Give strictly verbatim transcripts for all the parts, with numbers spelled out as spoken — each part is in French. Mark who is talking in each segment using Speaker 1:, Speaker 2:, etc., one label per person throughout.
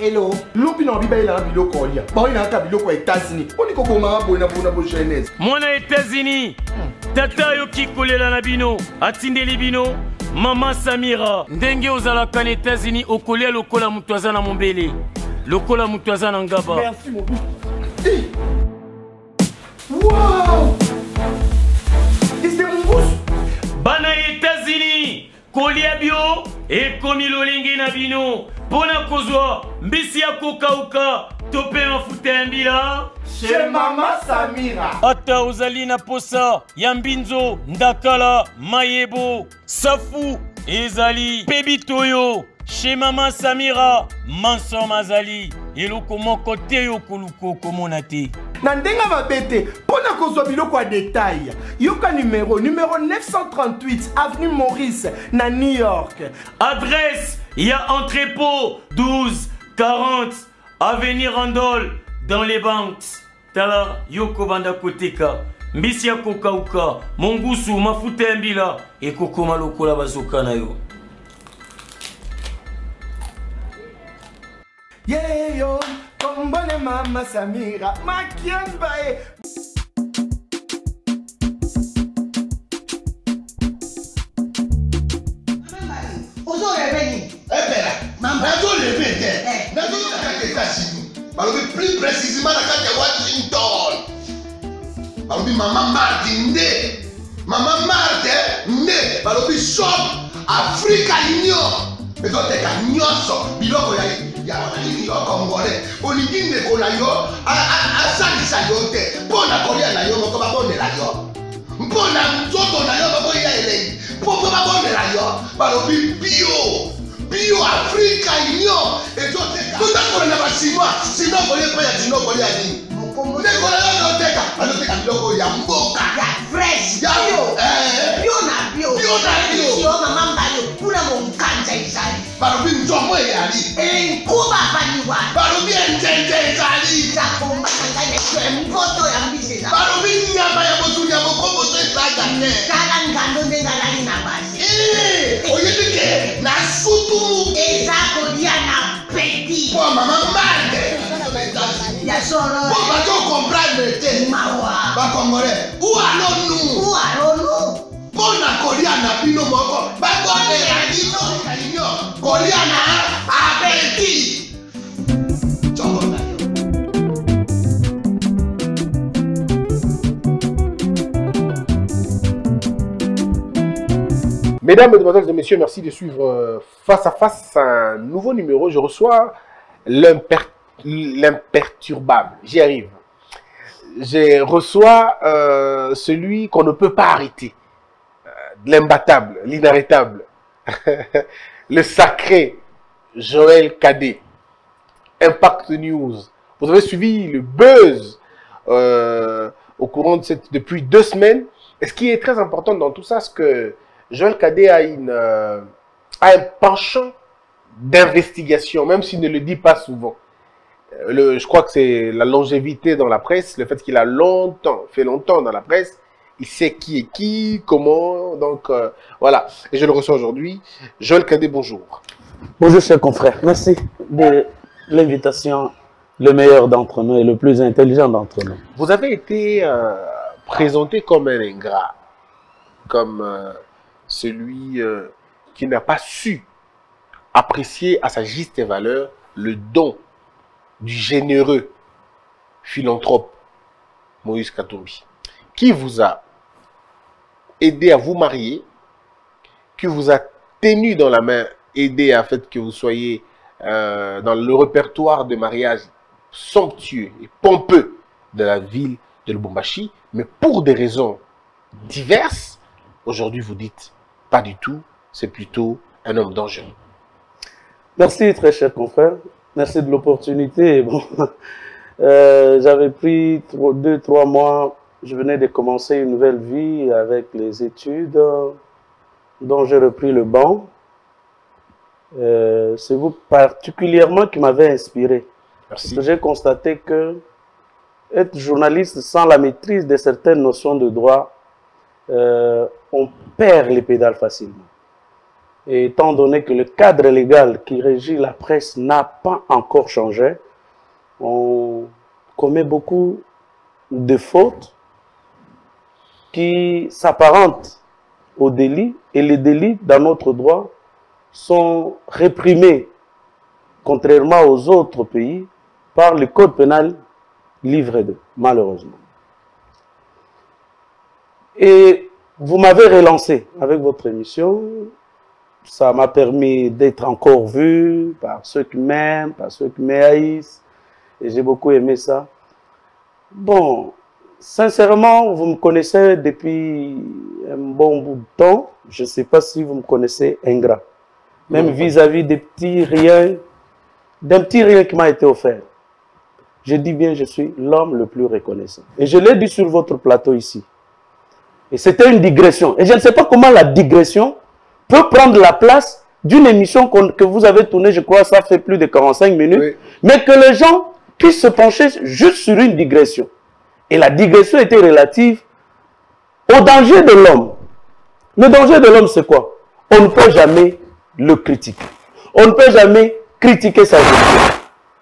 Speaker 1: Hello. Lobi na biba ila biloko olia. Ba ina ka biloko États-Unis. Oni ko koma bona bona bo jeunesse.
Speaker 2: Mwana États-Unis. Tata yo kikolela na bino. Atindeli bino. Mama Samira. Ndenge ozalaka na États-Unis okolia lokola mutu aza na mombele. Lokola mutu aza na ngaba.
Speaker 1: Merci mon but. Hey. Wow. C'est mon bouche.
Speaker 2: Bana États-Unis. Kolia bio e komi lolingi na bino. Pona kozwa mbisi ya kokauka tope mafuta ya mbila
Speaker 1: chez Mama Samira.
Speaker 2: Ata ozali na posa ya mbinzo ndakala mayebo safu ezali pebitoyo chez Mama Samira manso mazali eloko moko te yo koluko komona te.
Speaker 1: Na ndenga mabete pona kozwa biloko ya détail yoka numéro numéro neuf cent trente-huit avenue Maurice na New York.
Speaker 2: Adresse ya entrepôt douze quarante avenue Randol dans les banques. Tala yoko banda koteka mbisi ya kokauka mongusu mafuta ya mbila ekokoma lokola bazoka na yo.
Speaker 1: Yeah yo kombone Mama Samira makiambae.
Speaker 3: Plus précisément dans la Washington. Balobi Maman Martin Nde. Maman Martin Nde. Balobi shop Africa Union. Mais donc t'es qu'à nyonso. Biloko ya ya wanani yo congolais. Olingi ndeko na yo asalisa yo te. Mpona kolia na yo moko babondela yo. Mpona nzoto na yo moko ya elei. Mpo babondela yo. Balobi bio. Bio Africa Union. Et donc tout à l'heure on a chinois. Sinon on est pas ya chinois on est à ni. Ndeko na yo teka. Alors teka biloko ya mboka.
Speaker 4: Ya fresh.
Speaker 3: Ya
Speaker 4: bio.
Speaker 3: Eh.
Speaker 4: Bio na bio.
Speaker 3: Bio na bio.
Speaker 4: Sio mama mbayo kuna monkanja izali.
Speaker 3: Balobi nzomo yali.
Speaker 4: Eh kuba baniwa.
Speaker 3: Balobi njenje izali.
Speaker 4: Za komba kanganya kwa mpoto ya mbisi za.
Speaker 3: Balobi nyama ya botu ya mokombo to isaga ne.
Speaker 4: Kala ngando ndenga lali na basi.
Speaker 3: Eh, oyedike na sutu.
Speaker 4: Eza kolia na peti.
Speaker 3: Kwa mama mande.
Speaker 4: Ya soro.
Speaker 3: Pour pas qu'on comprenne te.
Speaker 4: Mawa.
Speaker 3: Ba congolais. Où allons-nous?
Speaker 4: Où allons-nous?
Speaker 3: Pour na kolia na bino moko. Ba bonne la bino réunion. Kolia na appétit. Chongona.
Speaker 5: Mesdames, Mesdemoiselles et Messieurs, merci de suivre euh, Face à Face un nouveau numéro. Je reçois l'imper l'imperturbable. J'y arrive. Je reçois euh, celui qu'on ne peut pas arrêter. Euh, l'imbattable, l'inarrêtable. Le sacré Joël Cadet. Impact News. Vous avez suivi le buzz euh, au courant de cette, depuis deux semaines. Et ce qui est très important dans tout ça, c'est que Joël Cadet a, une, euh, a un penchant d'investigation, même s'il ne le dit pas souvent. Le, je crois que c'est la longévité dans la presse, le fait qu'il a longtemps, fait longtemps dans la presse, il sait qui est qui, comment, donc euh, voilà. Et je le reçois aujourd'hui. Joël Cadet, bonjour.
Speaker 6: Bonjour chers confrères, merci de l'invitation, le meilleur d'entre nous et le plus intelligent d'entre nous.
Speaker 5: Vous avez été euh, présenté comme un ingrat, comme euh, celui euh, qui n'a pas su apprécier à sa juste valeur le don du généreux philanthrope Moïse Katumbi, qui vous a aidé à vous marier, qui vous a tenu dans la main, aidé à fait que vous soyez euh, dans le répertoire de mariage somptueux et pompeux de la ville de Lubumbashi, mais pour des raisons diverses, aujourd'hui vous dites pas du tout, c'est plutôt un homme dangereux.
Speaker 6: Merci très cher confrère. Merci de l'opportunité. Bon, euh, j'avais pris trois, deux, trois mois. Je venais de commencer une nouvelle vie avec les études dont j'ai repris le banc. Euh, C'est vous particulièrement qui m'avez inspiré.
Speaker 5: Merci.
Speaker 6: J'ai constaté que être journaliste sans la maîtrise de certaines notions de droit, euh, on perd les pédales facilement. Et étant donné que le cadre légal qui régit la presse n'a pas encore changé, on commet beaucoup de fautes qui s'apparentent au délit. Et les délits, dans notre droit, sont réprimés, contrairement aux autres pays, par le code pénal livre deux, malheureusement. Et vous m'avez relancé avec votre émission. Ça m'a permis d'être encore vu par ceux qui m'aiment, par ceux qui m'haïssent. Et j'ai beaucoup aimé ça. Bon, sincèrement, vous me connaissez depuis un bon bout de temps. Je ne sais pas si vous me connaissez ingrat. Même vis-à-vis des petits riens, d'un petit rien qui m'a été offert. Je dis bien, je suis l'homme le plus reconnaissant. Et je l'ai dit sur votre plateau ici. Et c'était une digression. Et je ne sais pas comment la digression peut prendre la place d'une émission que vous avez tournée, je crois, ça fait plus de quarante-cinq minutes, oui. Mais que les gens puissent se pencher juste sur une digression. Et la digression était relative au danger de l'homme. Le danger de l'homme, c'est quoi? On ne peut jamais le critiquer. On ne peut jamais critiquer sa gestion.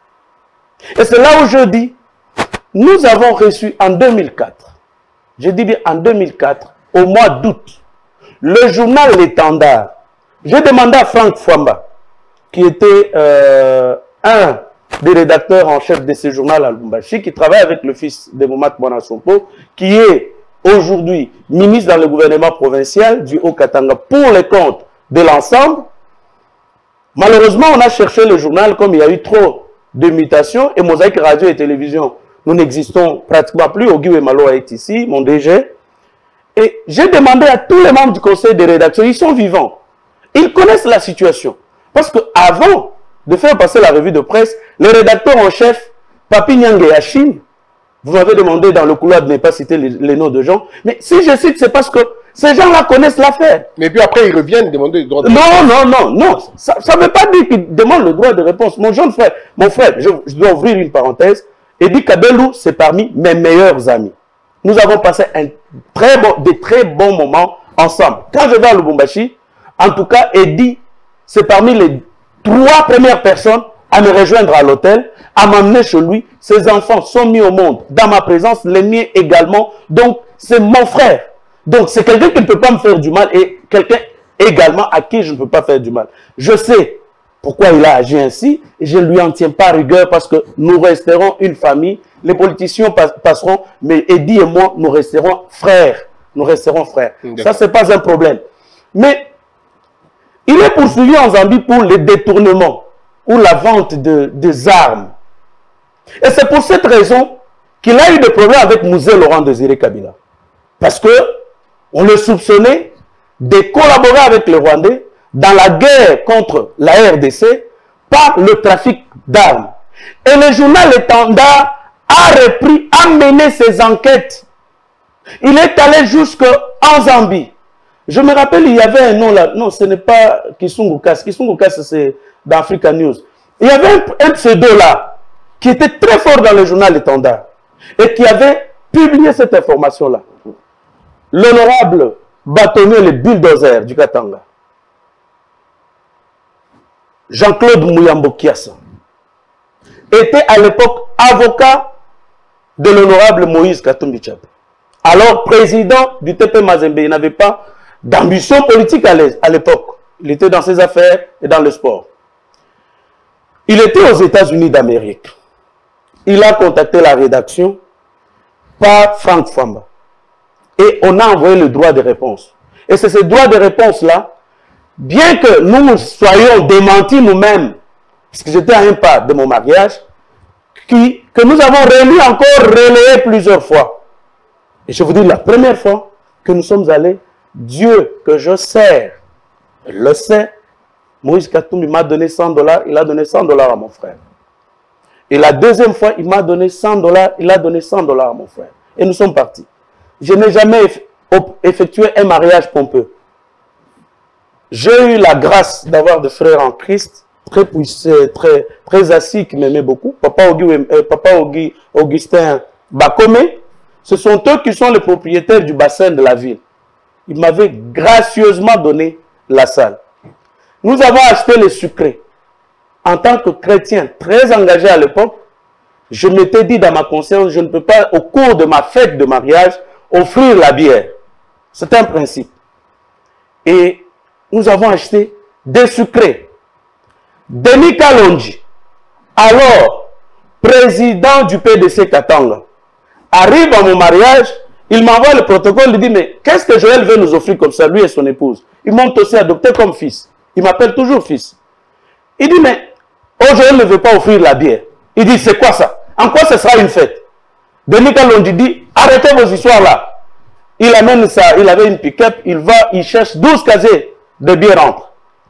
Speaker 6: Et c'est là où je dis, nous avons reçu en deux mille quatre, je dis bien en deux mille quatre, au mois d'août, le journal L'Étendard. J'ai demandé à Franck Fwamba, qui était euh, un des rédacteurs en chef de ce journal à Lubumbashi, qui travaille avec le fils de Momat Bonasompo, qui est aujourd'hui ministre dans le gouvernement provincial du Haut-Katanga pour les comptes de l'ensemble. Malheureusement, on a cherché le journal comme il y a eu trop de mutations et Mosaïque Radio et Télévision. Nous n'existons pratiquement plus. Ogi Wemalo est ici, mon D G. Et j'ai demandé à tous les membres du conseil de rédaction, ils sont vivants. Ils connaissent la situation. Parce qu'avant de faire passer la revue de presse, les rédacteurs en chef, Papi Nyang et Achille, vous m'avez demandé dans le couloir de ne pas citer les, les noms de gens. Mais si je cite, c'est parce que ces gens-là connaissent l'affaire.
Speaker 5: Mais puis après, ils reviennent demander le droit de réponse.
Speaker 6: Non, non, non, non. Ça ne veut pas dire qu'ils demandent le droit de réponse. Mon jeune frère, mon frère, je, je dois ouvrir une parenthèse. Edi Kabelou, c'est parmi mes meilleurs amis. Nous avons passé un très bon, des très bons moments ensemble. Quand je vais à Lubumbashi, en tout cas, Edi, c'est parmi les trois premières personnes à me rejoindre à l'hôtel, à m'emmener chez lui. Ses enfants sont mis au monde dans ma présence, les miens également. Donc, c'est mon frère. Donc, c'est quelqu'un qui ne peut pas me faire du mal et quelqu'un également à qui je ne peux pas faire du mal. Je sais pourquoi il a agi ainsi et je ne lui en tiens pas rigueur parce que nous resterons une famille. Les politiciens passeront, mais Edi et moi, nous resterons frères. Nous resterons frères. Ça, ce n'est pas un problème. Mais il est poursuivi en Zambie pour le détournement ou la vente de, des armes. Et c'est pour cette raison qu'il a eu des problèmes avec Mouzé Laurent Désiré Kabila. Parce que on le soupçonnait de collaborer avec les Rwandais dans la guerre contre la R D C par le trafic d'armes. Et le journal L'Étendard a repris, a mené ses enquêtes. Il est allé jusqu'en Zambie. Je me rappelle, il y avait un nom là. Non, ce n'est pas Kisungu Kas. Kisungu Kas, c'est d'Africa News. Il y avait un, un pseudo là qui était très fort dans le journal L'Étendard et qui avait publié cette information-là. L'honorable bâtonnier, le bulldozer du Katanga, Jean-Claude Mouyambo Kiassa, était à l'époque avocat de l'honorable Moïse Katumbi Tchapa. Alors président du T P Mazembe, il n'avait pas d'ambition politique à l'époque. Il était dans ses affaires et dans le sport. Il était aux États-Unis d'Amérique. Il a contacté la rédaction par Franck Fwamba. Et on a envoyé le droit de réponse. Et c'est ce droit de réponse-là, bien que nous soyons démentis nous-mêmes, parce que j'étais à un pas de mon mariage, qui, que nous avons réuni encore, relayé plusieurs fois. Et je vous dis, la première fois que nous sommes allés, Dieu que je sers, le sait, Moïse Katumbi m'a donné cent dollars, il a donné cent dollars à mon frère. Et la deuxième fois, il m'a donné cent dollars, il a donné cent dollars à mon frère. Et nous sommes partis. Je n'ai jamais effectué un mariage pompeux. J'ai eu la grâce d'avoir des frères en Christ, très puissants, très, très assis, qui m'aimaient beaucoup. Papa, Ogi, euh, Papa Ogi, Augustin Bakome, ce sont eux qui sont les propriétaires du bassin de la ville. Ils m'avaient gracieusement donné la salle. nous avons acheté les sucrés. En tant que chrétien très engagé à l'époque, je m'étais dit dans ma conscience, je ne peux pas, au cours de ma fête de mariage, offrir la bière. C'est un principe. Et nous avons acheté des sucrés. Denis Kalonji, alors président du P D C Katanga, arrive à mon mariage, il m'envoie le protocole, il dit, mais qu'est-ce que Joël veut nous offrir comme ça, lui et son épouse? Ils m'ont aussi adopté comme fils. Il m'appelle toujours fils. Il dit, mais oh, Joël ne veut pas offrir la bière. Il dit, c'est quoi ça? En quoi ce sera une fête? Denis Kalonji dit, arrêtez vos histoires là. Il amène ça, il avait une pick-up, il va, il cherche douze casiers de bière entre.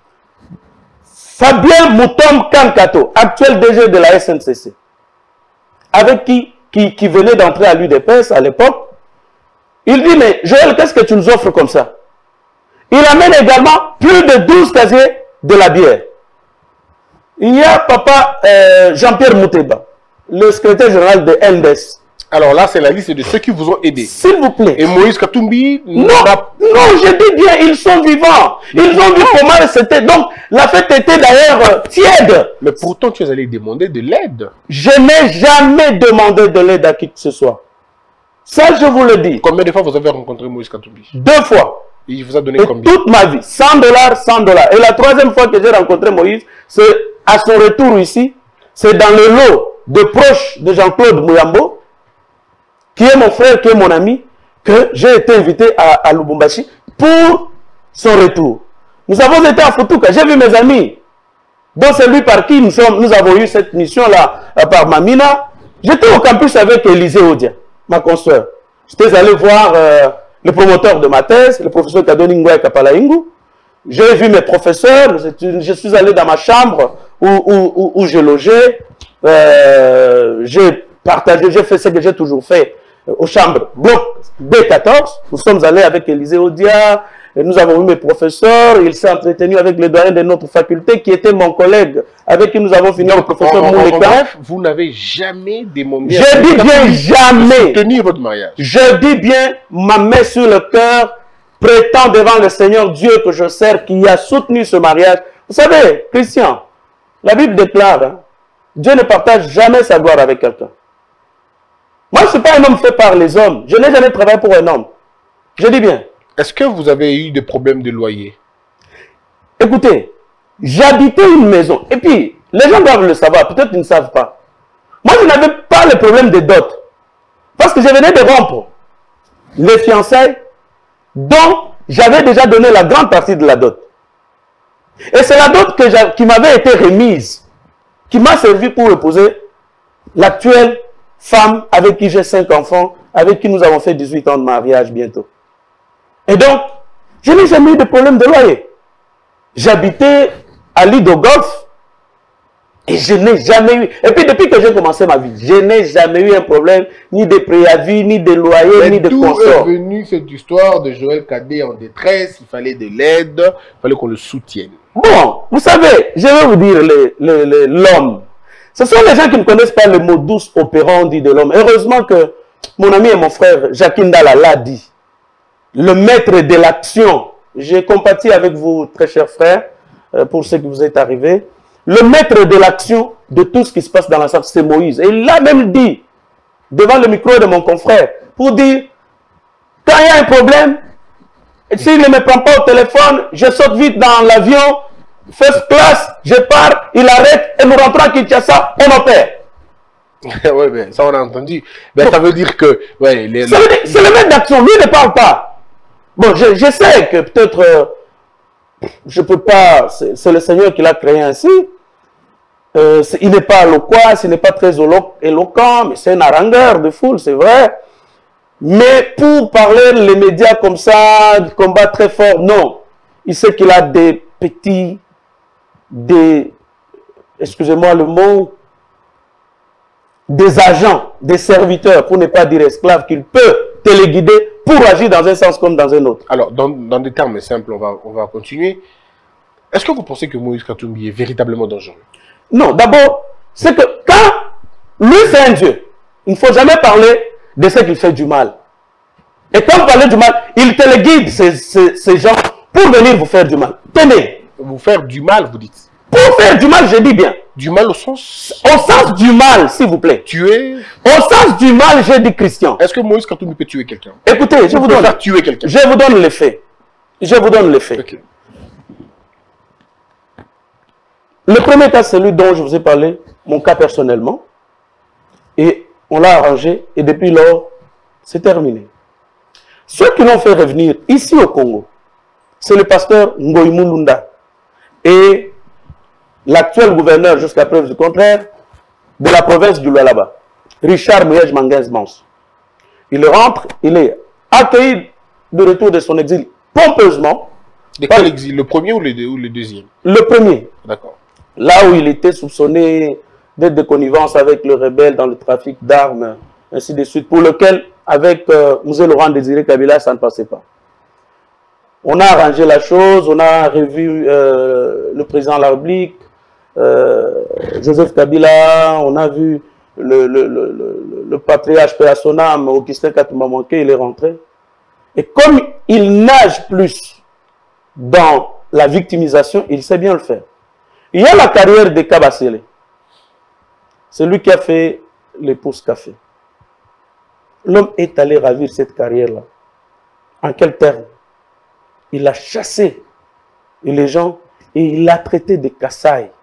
Speaker 6: Fabien Moutom Kankato, actuel D G de la S N C C, avec qui, qui, qui venait d'entrer à l'U D P S à l'époque, il dit, mais Joël, qu'est-ce que tu nous offres comme ça? Il amène également plus de douze casiers de la bière. Il y a papa euh, Jean-Pierre Mouteba, le secrétaire général de N D E S.
Speaker 5: Alors là, c'est la liste de ceux qui vous ont aidé.
Speaker 6: S'il vous plaît.
Speaker 5: Et Moïse Katumbi?
Speaker 6: Non, non, je dis bien, ils sont vivants. Ils ont vu comment c'était. Donc, la fête était d'ailleurs tiède.
Speaker 5: Mais pourtant, tu es allé demander de l'aide.
Speaker 6: Je n'ai jamais demandé de l'aide à qui que ce soit. Ça, je vous le dis.
Speaker 5: Combien de fois vous avez rencontré Moïse Katumbi?
Speaker 6: Deux fois.
Speaker 5: Et il vous a donné
Speaker 6: Et
Speaker 5: combien?
Speaker 6: Toute ma vie. cent dollars, cent dollars. Et la troisième fois que j'ai rencontré Moïse, c'est à son retour ici. C'est dans le lot de proches de Jean-Claude Mouyambo, qui est mon frère, qui est mon ami, que j'ai été invité à, à Lubumbashi pour son retour. Nous avons été à Futuka, j'ai vu mes amis. Donc c'est lui par qui nous, sommes, nous avons eu cette mission-là, par Mamina. J'étais au campus avec Élisée Odia, ma consoeur. J'étais allé voir euh, le promoteur de ma thèse, le professeur Kadoni Ngouya Kapalaingu. J'ai vu mes professeurs, je suis allé dans ma chambre où, où, où, où je logeais. Euh, j'ai partagé, j'ai fait ce que j'ai toujours fait aux chambres, bloc B quatorze, nous sommes allés avec Élisée Odia, nous avons vu mes professeurs, il s'est entretenu avec le doyen de notre faculté qui était mon collègue, avec qui nous avons fini le professeur Mouleka.
Speaker 5: Bref, vous n'avez jamais demandé
Speaker 6: Je dis bien jamais.
Speaker 5: de soutenir votre mariage.
Speaker 6: Je dis bien ma main sur le cœur, prétend devant le Seigneur Dieu que je sers, qui a soutenu ce mariage. Vous savez, Christian, la Bible déclare, hein, Dieu ne partage jamais sa gloire avec quelqu'un. Moi, je ne suis pas un homme fait par les hommes. Je n'ai jamais travaillé pour un homme. Je dis bien.
Speaker 5: Est-ce que vous avez eu des problèmes de loyer?
Speaker 6: Écoutez, j'habitais une maison. Et puis, les gens doivent le savoir. Peut-être qu'ils ne savent pas. Moi, je n'avais pas le problème des dots. Parce que je venais de rompre les fiançailles dont j'avais déjà donné la grande partie de la dot. Et c'est la dot que qui m'avait été remise, qui m'a servi pour épouser l'actuelle femme avec qui j'ai cinq enfants, avec qui nous avons fait dix-huit ans de mariage bientôt. Et donc, je n'ai jamais eu de problème de loyer. J'habitais à l'île de Golfe et je n'ai jamais eu... Et puis depuis que j'ai commencé ma vie, je n'ai jamais eu un problème ni de préavis, ni de loyer,
Speaker 5: Mais
Speaker 6: ni de
Speaker 5: d'où
Speaker 6: consort.
Speaker 5: est venue cette histoire de Joël Cadet en détresse? Il fallait de l'aide, il fallait qu'on le soutienne.
Speaker 6: Bon, vous savez, je vais vous dire l'homme. Ce sont les gens qui ne connaissent pas le mot douce operandi de l'homme. Heureusement que mon ami et mon frère Jacques Ndala l'a dit. Le maître de l'action. J'ai compati avec vous, très chers frères, pour ce qui vous est arrivé. Le maître de l'action de tout ce qui se passe dans la salle, c'est Moïse. Et il l'a même dit devant le micro de mon confrère pour dire, quand il y a un problème, s'il ne me prend pas au téléphone, je saute vite dans l'avion, first class, je pars, il arrête et nous rentrons à Kinshasa, on opère.
Speaker 5: Oui, ben, ça on a entendu. Ben, ça veut dire que... Ouais, les...
Speaker 6: C'est le maître d'action, lui ne parle pas. Bon, je, je sais que peut-être, euh, je ne peux pas, c'est le Seigneur qui l'a créé ainsi. Euh, il n'est pas loquace, il n'est pas très éloquent, mais c'est un harangueur de foule, c'est vrai. Mais pour parler les médias comme ça, du combat très fort, non. Il sait qu'il a des petits, des, excusez-moi le mot, des agents, des serviteurs, pour ne pas dire esclaves, qu'il peut téléguider pour agir dans un sens comme dans un autre.
Speaker 5: Alors, dans, dans des termes simples, on va, on va continuer. Est-ce que vous pensez que Moïse Katumbi est véritablement dangereux?
Speaker 6: Non, d'abord, c'est que quand lui c'est un Dieu, il ne faut jamais parler de ce qu'il fait du mal. Et quand vous parlez du mal, il téléguide ces, ces, ces gens pour venir vous faire du mal. Tenez,
Speaker 5: vous faire du mal, vous dites.
Speaker 6: Pour faire du mal, je dis bien.
Speaker 5: Du mal au sens...
Speaker 6: Au sens du mal, s'il vous plaît.
Speaker 5: Tuer.
Speaker 6: Au sens du mal, j'ai dit Christian.
Speaker 5: Est-ce que Moïse Katumbi peut tuer quelqu'un?
Speaker 6: Écoutez, je vous donne...
Speaker 5: faire tuer quelqu'un.
Speaker 6: Je vous donne les faits. Je vous donne les faits.
Speaker 5: Okay.
Speaker 6: Le premier cas, c'est celui dont je vous ai parlé, mon cas personnellement. Et on l'a arrangé. Et depuis lors, c'est terminé. Ceux qui l'ont fait revenir ici au Congo, c'est le pasteur Ngoï Mulunda et l'actuel gouverneur, jusqu'à preuve du contraire, de la province du Lualaba, Richard Mouyej Manguez-Mans. Il rentre, il est accueilli de retour de son exil pompeusement.
Speaker 5: De quel exil? Le premier ou le, ou le deuxième? Le
Speaker 6: premier.
Speaker 5: D'accord.
Speaker 6: Là où il était soupçonné d'être de connivence avec le rebelle dans le trafic d'armes, ainsi de suite, pour lequel, avec euh, M. Laurent Désiré Kabila, ça ne passait pas. On a arrangé la chose, on a revu euh, le président de la République, euh, Joseph Kabila, on a vu le, le, le, le, le patriarche Père Sonam, Augustin Katouma Manké, il est rentré. Et comme il nage plus dans la victimisation, il sait bien le faire. Il y a la carrière de Kabasele. C'est lui qui a fait les pousses café. L'homme est allé ravir cette carrière-là. En quel terme? Il a chassé les gens et il a traité de Kassai.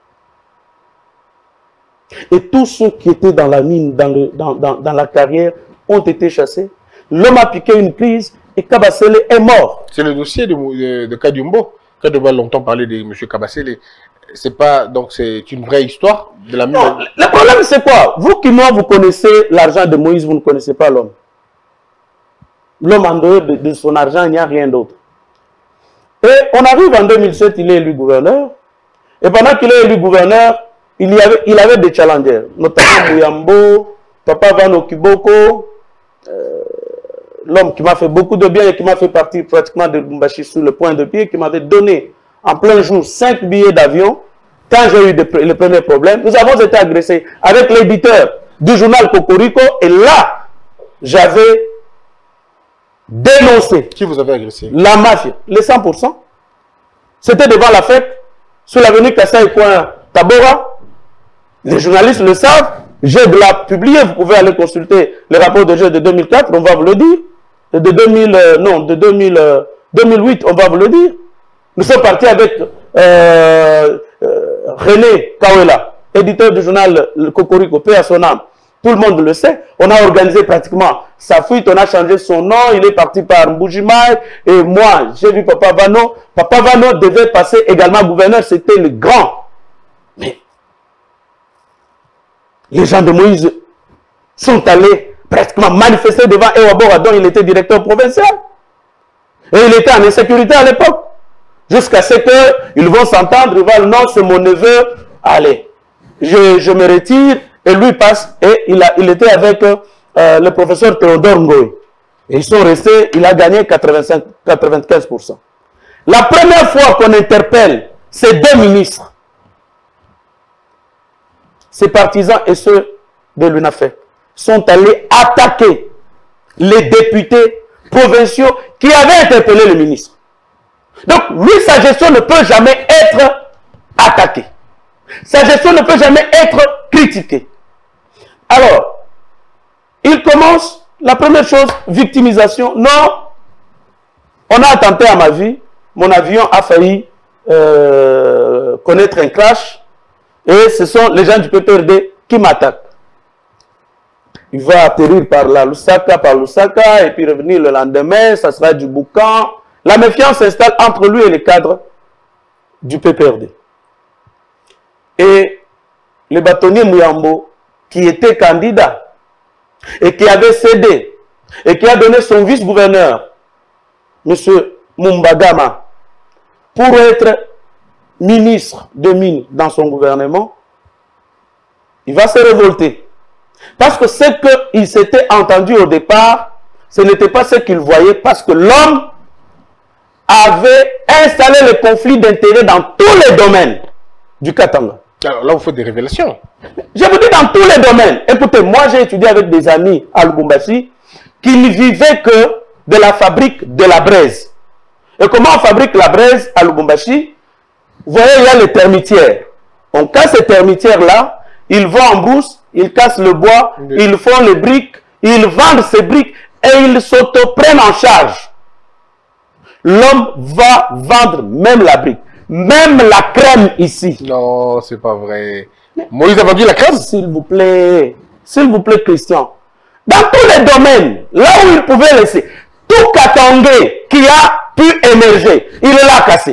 Speaker 6: Et tous ceux qui étaient dans la mine, dans, le, dans, dans, dans la carrière, ont été chassés. L'homme a piqué une prise et Kabasele est mort. C'est le dossier de, de, de Kadumbo. Kadumbo a longtemps parlé de M. Kabasele. C'est pas, donc c'est une vraie histoire de la mine. Non, le problème c'est quoi? Vous qui moi vous connaissez l'argent de Moïse, vous ne connaissez pas l'homme. L'homme en dehors de, de son argent, il n'y a rien d'autre. Et on arrive en deux mille sept, il est élu gouverneur. Et pendant qu'il est élu gouverneur, il, y avait, il avait des challengers, notamment Mouyambo, Papa Vano Kiboko, euh, l'homme qui m'a fait beaucoup de bien et qui m'a fait partir pratiquement de Lubumbashi sur le point de pied, qui m'avait donné en plein jour cinq billets d'avion. Quand j'ai eu de, le premier problème, nous avons été agressés avec l'éditeur du journal Cocorico. Et là, j'avais dénoncé. Qui vous avez agressé? La mafia, les cent pour cent. C'était devant la fête, sur l'avenue Kassai Coin Tabora. Les journalistes le savent. J'ai de la publié. Vous pouvez aller consulter les rapports de jeu de deux mille quatre, on va vous le dire. De deux mille, euh, non, de deux mille, euh, deux mille huit, on va vous le dire. Nous sommes partis avec euh, euh, René Kawela, éditeur du journal Le Cocorico, paix à son âme. Tout le monde le sait. On a organisé pratiquement sa fuite, on a changé son nom, il est parti par Mbujimai. Et moi, j'ai vu Papa Vano. Papa Vano devait passer également gouverneur, c'était le grand. Mais les gens de Moïse sont allés pratiquement manifester devant Ewabora, dont il était directeur provincial. Et il était en insécurité à l'époque. Jusqu'à ce qu'ils vont s'entendre, ils vont, non, c'est mon neveu, allez, je, je me retire, et lui passe, et il, a, il était avec euh, le professeur Théodore Ngoï. Et ils sont restés, il a gagné quatre-vingt-cinq, quatre-vingt-quinze pour cent. La première fois qu'on interpelle ces deux ministres, ces partisans et ceux de l'UNAFEC, sont allés attaquer les députés provinciaux qui avaient interpellé le ministre. Donc, lui, sa gestion ne peut jamais être attaquée. Sa gestion ne peut jamais être critiquée. Alors, il commence, la première chose, victimisation. Non, on a attenté à ma vie. Mon avion a failli euh, connaître un crash. Et ce sont les gens du P P R D qui m'attaquent. Il va atterrir par la Lusaka, par Lusaka, et puis revenir le lendemain, ça sera du boucan. La méfiance s'installe entre lui et les cadres du P P R D. Et le bâtonnier Mouyambo, qui était candidat, et qui avait cédé, et qui a donné son vice-gouverneur, M. Mumbagama, pour être ministre de mines dans son gouvernement, il va se révolter. Parce que ce qu'il s'était entendu au départ, ce n'était pas ce qu'il voyait, parce que l'homme avait installé le conflit d'intérêts dans tous les domaines du Katanga. Alors là, vous faites des révélations. Je vous dis dans tous les domaines. Écoutez, moi j'ai étudié avec des amis à Lubumbashi qui ne vivaient que de la fabrique de la braise. Et comment on fabrique la braise à Lubumbashi? Vous voyez, il y a les termitières. On casse ces termitières-là, ils vont en brousse, ils cassent le bois, oui. Ils font les briques, ils vendent ces briques et ils s'auto-prennent en charge. L'homme va vendre même la brique, même la crème ici.
Speaker 5: Non, c'est pas vrai. Mais, Moïse a vendu la crème?
Speaker 6: S'il vous plaît, s'il vous plaît, Christian. Dans tous les domaines, là où il pouvait laisser, tout Katangé qui a pu émerger, il l'a cassé.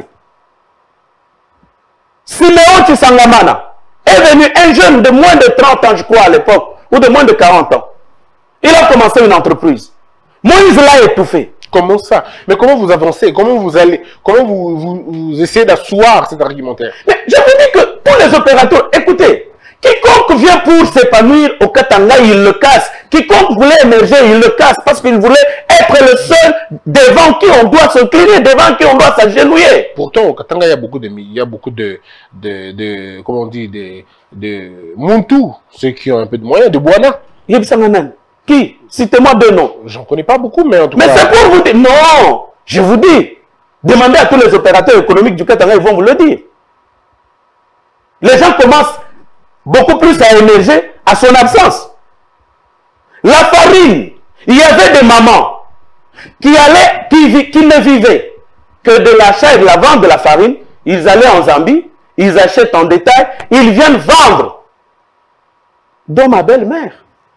Speaker 6: Siméon Tshisangamana est venu un jeune de moins de trente ans, je crois, à l'époque, ou de moins de quarante ans. Il a commencé une entreprise. Moïse l'a étouffé.
Speaker 5: Comment ça? Mais comment vous avancez? Comment vous allez? Comment vous, vous, vous essayez d'asseoir cet argumentaire?
Speaker 6: Mais je vous dis que tous les opérateurs, écoutez, quiconque vient pour s'épanouir au Katanga, il le casse. Quiconque voulait émerger, il le casse parce qu'il voulait être le seul devant qui on doit s'incliner, devant qui on doit s'agenouiller.
Speaker 5: Pourtant, au Katanga, il y a beaucoup de, il y a beaucoup de, de, de comment on dit, de, de Muntu, ceux qui ont un peu de moyens, de Boana.
Speaker 6: Yebsanganan. Qui? Citez-moi deux noms.
Speaker 5: J'en connais pas beaucoup, mais en tout
Speaker 6: mais
Speaker 5: cas...
Speaker 6: Mais c'est pour vous dire... Non! Je vous dis. Demandez à tous les opérateurs économiques du Katanga, ils vont vous le dire. Les gens commencent beaucoup plus à émerger à son absence. La farine, il y avait des mamans qui, allaient, qui, qui ne vivaient que de l'achat et de la vente de la farine. Ils allaient en Zambie, ils achètent en détail, ils viennent vendre. Dont ma belle-mère.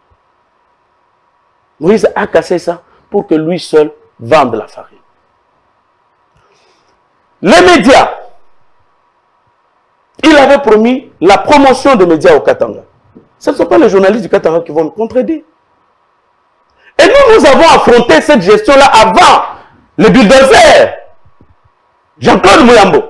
Speaker 6: Moïse a cassé ça pour que lui seul vende la farine. Les médias, il avait promis la promotion des médias au Katanga. Ce ne sont pas les journalistes du Katanga qui vont me contredire. Et nous, nous avons affronté cette gestion-là avant le bulldozer. Jean-Claude Mouyambo.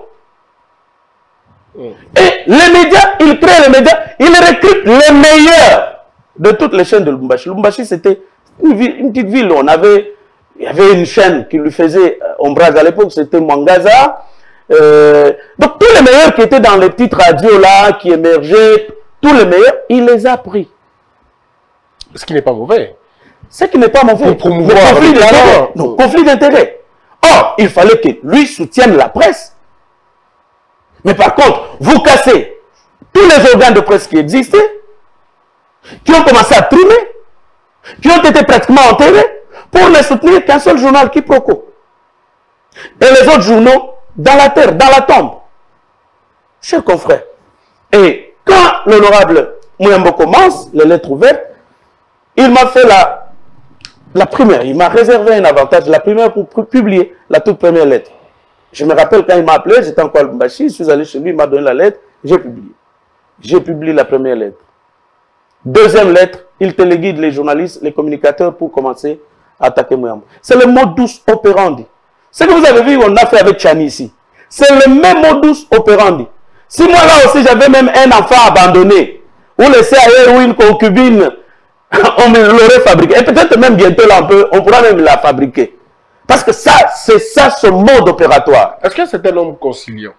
Speaker 6: Et les médias, ils créent les médias, ils recrutent les meilleurs de toutes les chaînes de Lubumbashi. Lubumbashi, c'était une, une petite ville où on avait, il y avait une chaîne qui lui faisait ombrage à l'époque, c'était Mwangaza. Euh, donc tous les meilleurs qui étaient dans les petites radios là, qui émergeaient, tous les meilleurs, il les a pris.
Speaker 5: Ce qui n'est pas mauvais.
Speaker 6: Ce qui n'est pas mauvais.
Speaker 5: Pour promouvoir
Speaker 6: conflit d'intérêt. Non, conflit d'intérêt. Or, il fallait que lui soutienne la presse. Mais par contre, vous cassez tous les organes de presse qui existaient, qui ont commencé à trimer, qui ont été pratiquement enterrés, pour ne soutenir qu'un seul journal qui proco. Et les autres journaux, dans la terre, dans la tombe. Chers confrères. Et quand l'honorable Mouyambo commence, les lettres ouvertes, il m'a fait la, la première, il m'a réservé un avantage, la première pour publier la toute première lettre. Je me rappelle quand il m'a appelé, j'étais encore à Lubumbashi, je suis allé chez lui, il m'a donné la lettre, j'ai publié. J'ai publié la première lettre. Deuxième lettre, il téléguide les journalistes, les communicateurs pour commencer à attaquer Mouyambo. C'est le modus operandi. Ce que vous avez vu, on a fait avec Chani ici. C'est le même modus operandi. Si moi là aussi j'avais même un enfant abandonné, ou laissé ailleurs, ou une concubine, on me l'aurait fabriqué. Et peut-être même bientôt là, on, peut, on pourra même la fabriquer. Parce que ça, c'est ça ce mode opératoire.
Speaker 5: Est-ce que c'est un homme conciliant?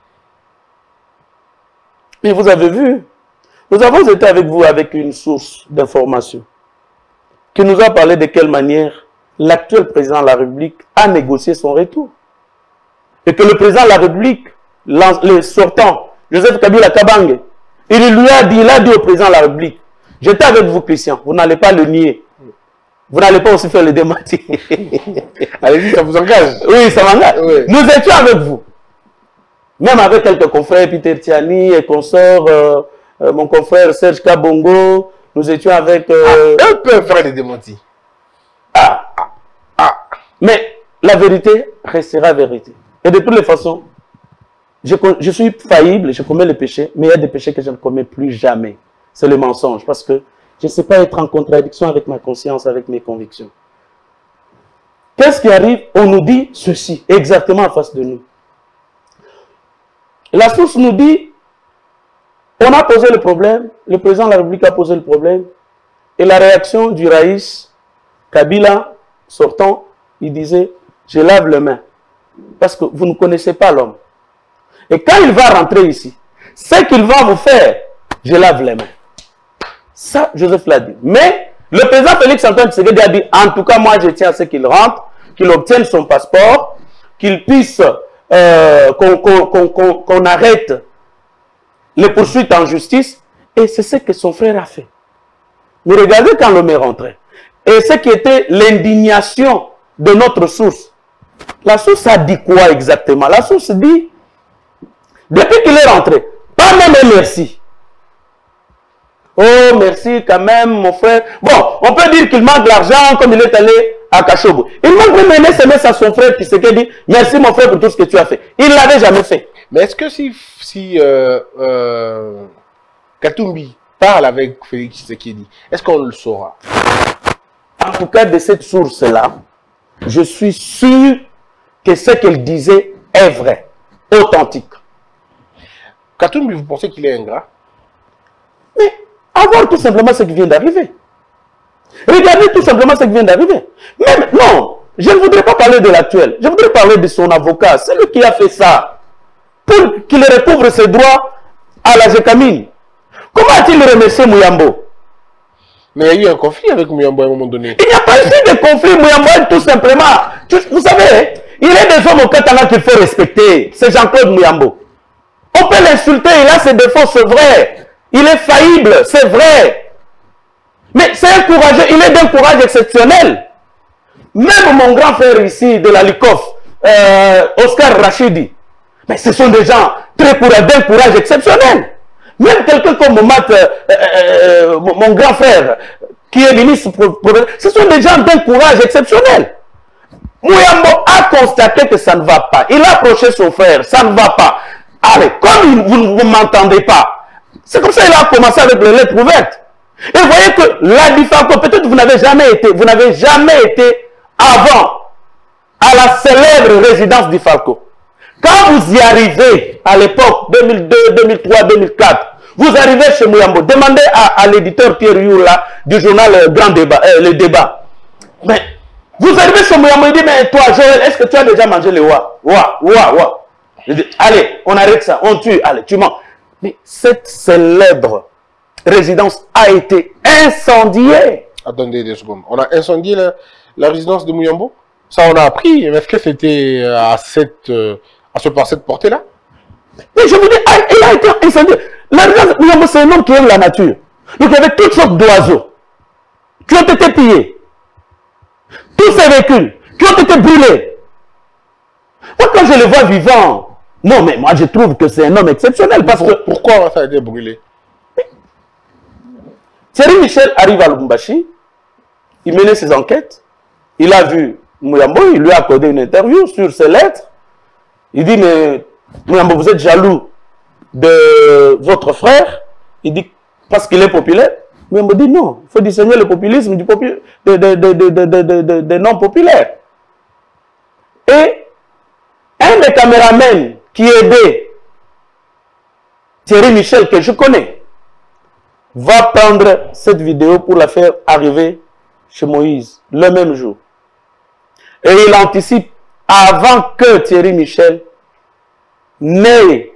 Speaker 6: Mais vous avez vu, nous avons été avec vous avec une source d'information qui nous a parlé de quelle manière l'actuel président de la République a négocié son retour. Et que le président de la République, le sortant, Joseph Kabila Kabange, il lui a dit, il a dit au président de la République, j'étais avec vous, Christian, vous n'allez pas le nier. Vous n'allez pas aussi faire le démentir.
Speaker 5: Allez-y, ça vous engage.
Speaker 6: Oui, ça m'engage. Oui. Nous étions avec vous. Même avec quelques confrères, Peter Tiani et consorts, euh, euh, mon confrère Serge Kabongo, nous étions avec... Euh...
Speaker 5: Ah, eux peuvent faire des démentis.
Speaker 6: Ah, ah, ah. Mais la vérité restera vérité. Et de toutes les façons, je, je suis faillible, je commets les péchés, mais il y a des péchés que je ne commets plus jamais. C'est le mensonge, parce que je ne sais pas être en contradiction avec ma conscience, avec mes convictions. Qu'est-ce qui arrive? On nous dit ceci, exactement en face de nous. La source nous dit, on a posé le problème, le président de la République a posé le problème, et la réaction du Raïs, Kabila, sortant, il disait, je lave les mains, parce que vous ne connaissez pas l'homme. Et quand il va rentrer ici, ce qu'il va vous faire, je lave les mains. Ça, Joseph l'a dit. Mais le président Félix Antoine Tshisekedi a dit, en tout cas, moi, je tiens à ce qu'il rentre, qu'il obtienne son passeport, qu'il puisse euh, qu'on qu'on, qu'on, qu'on, qu'on arrête les poursuites en justice. Et c'est ce que son frère a fait. Mais regardez quand l'homme est rentré. Et ce qui était l'indignation de notre source. La source a dit quoi exactement? La source dit, depuis qu'il est rentré, pas même un merci. Oh, merci quand même, mon frère. Bon, on peut dire qu'il manque de l'argent comme il est allé à Kachobo. Il manque même un S M S à son frère qui s'est dit, merci mon frère pour tout ce que tu as fait. Il ne l'avait jamais fait.
Speaker 5: Mais est-ce que si, si euh, euh, Katumbi parle avec Félix Tshisekedi, est-ce qu'on le saura?
Speaker 6: En tout cas, de cette source-là, je suis sûr que ce qu'elle disait est vrai, authentique.
Speaker 5: Katumbi, vous pensez qu'il est ingrat?
Speaker 6: Mais avoir tout simplement ce qui vient d'arriver. Regardez tout simplement ce qui vient d'arriver. Même, non, je ne voudrais pas parler de l'actuel. Je voudrais parler de son avocat. C'est lui qui a fait ça. Pour qu'il recouvre ses droits à la Gécamine. Comment a-t-il remercié Mouyambo?
Speaker 5: Mais il y a eu un conflit avec Mouyambo à un moment donné.
Speaker 6: Il n'y a pas eu de conflit, Mouyambo, tout simplement. Vous savez, il est des hommes au Katanga qu'il faut respecter. C'est Jean-Claude Mouyambo. On peut l'insulter, il a ses défauts, c'est vrai. Il est faillible, c'est vrai. Mais c'est un courageux, il est d'un courage exceptionnel. Même mon grand frère ici, de la Likoff, euh, Oscar Rachidi, mais ce sont des gens très courageux, d'un courage exceptionnel. Même quelqu'un comme Momat, euh, euh, mon grand frère, qui est ministre, ce sont des gens d'un courage exceptionnel. Mouyambo a constaté que ça ne va pas. Il a approché son frère, ça ne va pas. Allez, comme vous ne m'entendez pas, c'est comme ça qu'il a commencé avec les lettres ouvertes. Et vous voyez que la différence, peut-être vous n'avez jamais été, vous n'avez jamais été avant à la célèbre résidence du Falco. Quand vous y arrivez, à l'époque deux mille deux, deux mille trois, deux mille quatre, vous arrivez chez Mouyambo, demandez à, à l'éditeur Pierre Youla du journal euh, Grand Débat, euh, Le Débat. Mais vous arrivez chez Mouyambo, il dit, mais toi, Joël, est-ce que tu as déjà mangé le wa? Wa, wa, wa. Je dis, allez, on arrête ça, on tue, allez, tu manges. Mais cette célèbre résidence a été incendiée.
Speaker 5: Attendez deux secondes. On a incendié la, la résidence de Mouyambo? Ça, on a appris. Mais est-ce que c'était à cette, euh, à ce, par cette portée-là?
Speaker 6: Mais je vous dis, il a été incendié. La résidence de Mouyambo, c'est un homme qui aime la nature. Donc, il y avait toutes sortes d'oiseaux qui ont été pillés. Tous ces véhicules qui ont été brûlés. Moi, quand je le vois vivant, non, mais moi, je trouve que c'est un homme exceptionnel. Parce que...
Speaker 5: Pourquoi ça a été brûlé?
Speaker 6: Thierry Michel arrive à Lubumbashi, il menait ses enquêtes, il a vu Mouyambo, il lui a accordé une interview sur ses lettres. Il dit, mais Mouyambo, vous êtes jaloux de votre frère? Il dit, parce qu'il est populaire. Mouyambo dit, non, il faut discerner le populisme du popu de, de, de, de, de, de, de, de, de non populaire. Et un des caméramens qui aidait Thierry Michel, que je connais, va prendre cette vidéo pour la faire arriver chez Moïse le même jour. Et il anticipe avant que Thierry Michel n'ait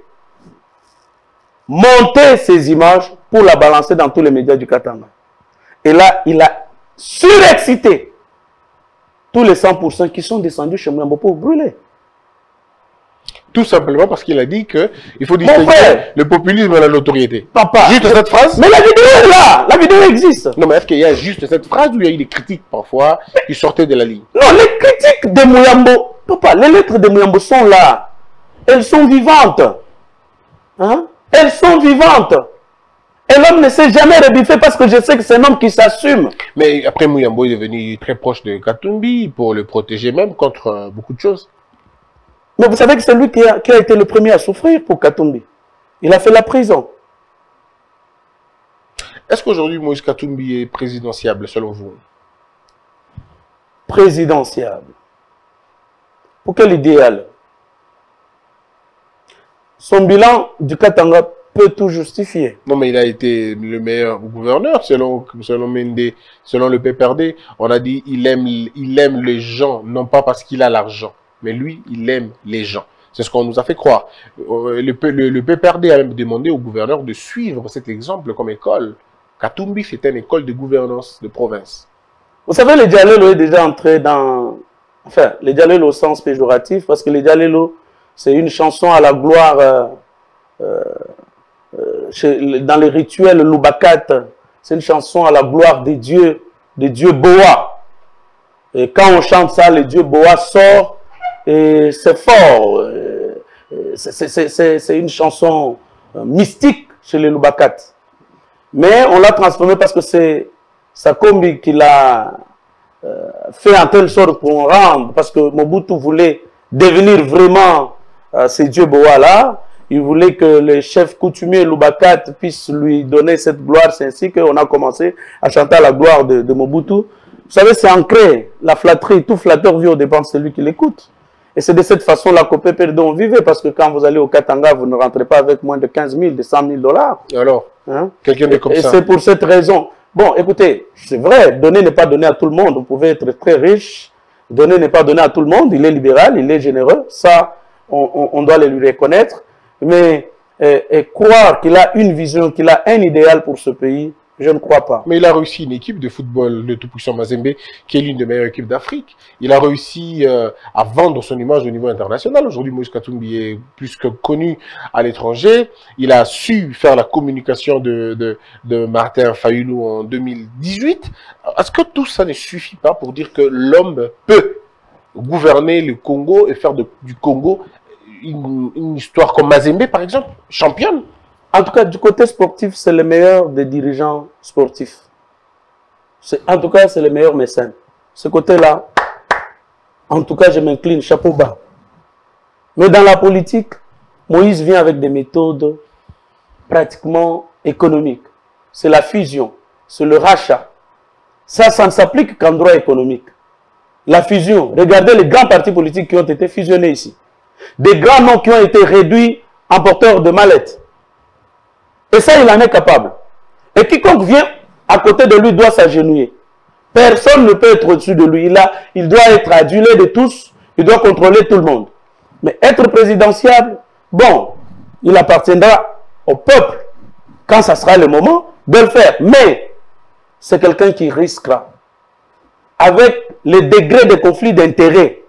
Speaker 6: monté ces images pour la balancer dans tous les médias du Katanga. Et là, il a surexcité tous les cent pour cent qui sont descendus chez Mouyambo pour brûler.
Speaker 5: Tout simplement parce qu'il a dit qu'il faut distinguer le populisme et la notoriété.
Speaker 6: Papa.
Speaker 5: Juste cette phrase?
Speaker 6: Mais la vidéo est là. La vidéo existe.
Speaker 5: Non, mais est-ce qu'il y a juste cette phrase ou il y a eu des critiques parfois qui sortaient de la ligne?
Speaker 6: Non, les critiques de Mouyambo, papa, les lettres de Mouyambo sont là. Elles sont vivantes. Hein? Elles sont vivantes. Et l'homme ne s'est jamais rebiffé parce que je sais que c'est un homme qui s'assume.
Speaker 5: Mais après, Mouyambo est devenu très proche de Katumbi pour le protéger même contre euh, beaucoup de choses.
Speaker 6: Mais vous savez que c'est lui qui a, qui a été le premier à souffrir pour Katumbi. Il a fait la prison.
Speaker 5: Est-ce qu'aujourd'hui, Moïse Katumbi est présidentiable, selon vous?
Speaker 6: Présidentiable. Pour quel idéal? Son bilan du Katanga peut tout justifier.
Speaker 5: Non, mais il a été le meilleur gouverneur, selon, selon Mende, selon le P P R D. On a dit il aime, il aime les gens, non pas parce qu'il a l'argent. Mais lui, il aime les gens. C'est ce qu'on nous a fait croire. Le, le, le P P R D a même demandé au gouverneur de suivre cet exemple comme école. Katumbi, c'était une école de gouvernance de province.
Speaker 6: Vous savez, le Dialelo est déjà entré dans... Enfin, le Dialelo au sens péjoratif, parce que le Dialelo, C'est une chanson à la gloire euh, euh, chez, dans les rituels Loubakat. C'est une chanson à la gloire des dieux, des dieux Boa. Et quand on chante ça, le dieu Boa sort et c'est fort. C'est une chanson mystique chez les Loubakat. Mais on l'a transformé parce que c'est Sakombi qui l'a euh, fait en telle sorte pour rendre, parce que Mobutu voulait devenir vraiment euh, ces dieux Boa-là. Il voulait que les chefs coutumiers Loubakat puissent lui donner cette gloire. C'est ainsi qu'on a commencé à chanter à la gloire de, de Mobutu. Vous savez, c'est ancré, la flatterie. Tout flatteur vit au dépend de celui qui l'écoute. Et c'est de cette façon-là qu'au P P R D on vivait, parce que quand vous allez au Katanga, vous ne rentrez pas avec moins de quinze mille, de cent mille dollars.
Speaker 5: Alors, hein? Quelqu'un de comme
Speaker 6: et
Speaker 5: ça.
Speaker 6: Et c'est pour cette raison. Bon, écoutez, c'est vrai, donner n'est pas donné à tout le monde. Vous pouvez être très riche, donner n'est pas donné à tout le monde. Il est libéral, il est généreux. Ça, on, on, on doit le lui reconnaître. Mais et, et croire qu'il a une vision, qu'il a un idéal pour ce pays, je ne crois pas.
Speaker 5: Mais il a réussi une équipe de football, le tout-puissant Mazembe, qui est l'une des meilleures équipes d'Afrique. Il a réussi euh, à vendre son image au niveau international. Aujourd'hui, Moïse Katumbi est plus que connu à l'étranger. Il a su faire la communication de, de, de Martin Fayulu en deux mille dix-huit. Est-ce que tout ça ne suffit pas pour dire que l'homme peut gouverner le Congo et faire de, du Congo une, une histoire comme Mazembe, par exemple, championne?
Speaker 6: En tout cas, du côté sportif, c'est le meilleur des dirigeants sportifs. En tout cas, c'est le meilleur mécène. Ce côté-là, en tout cas, je m'incline, chapeau bas. Mais dans la politique, Moïse vient avec des méthodes pratiquement économiques. C'est la fusion, c'est le rachat. Ça, ça ne s'applique qu'en droit économique. La fusion, regardez les grands partis politiques qui ont été fusionnés ici. Des grands noms qui ont été réduits en porteurs de mallettes. Et ça, il en est capable. Et quiconque vient à côté de lui doit s'agenouiller. Personne ne peut être au-dessus de lui. Il, a, il doit être adulé de tous. Il doit contrôler tout le monde. Mais être présidentiable, bon, il appartiendra au peuple quand ça sera le moment de le faire. Mais c'est quelqu'un qui risquera, avec les degrés de conflit d'intérêts,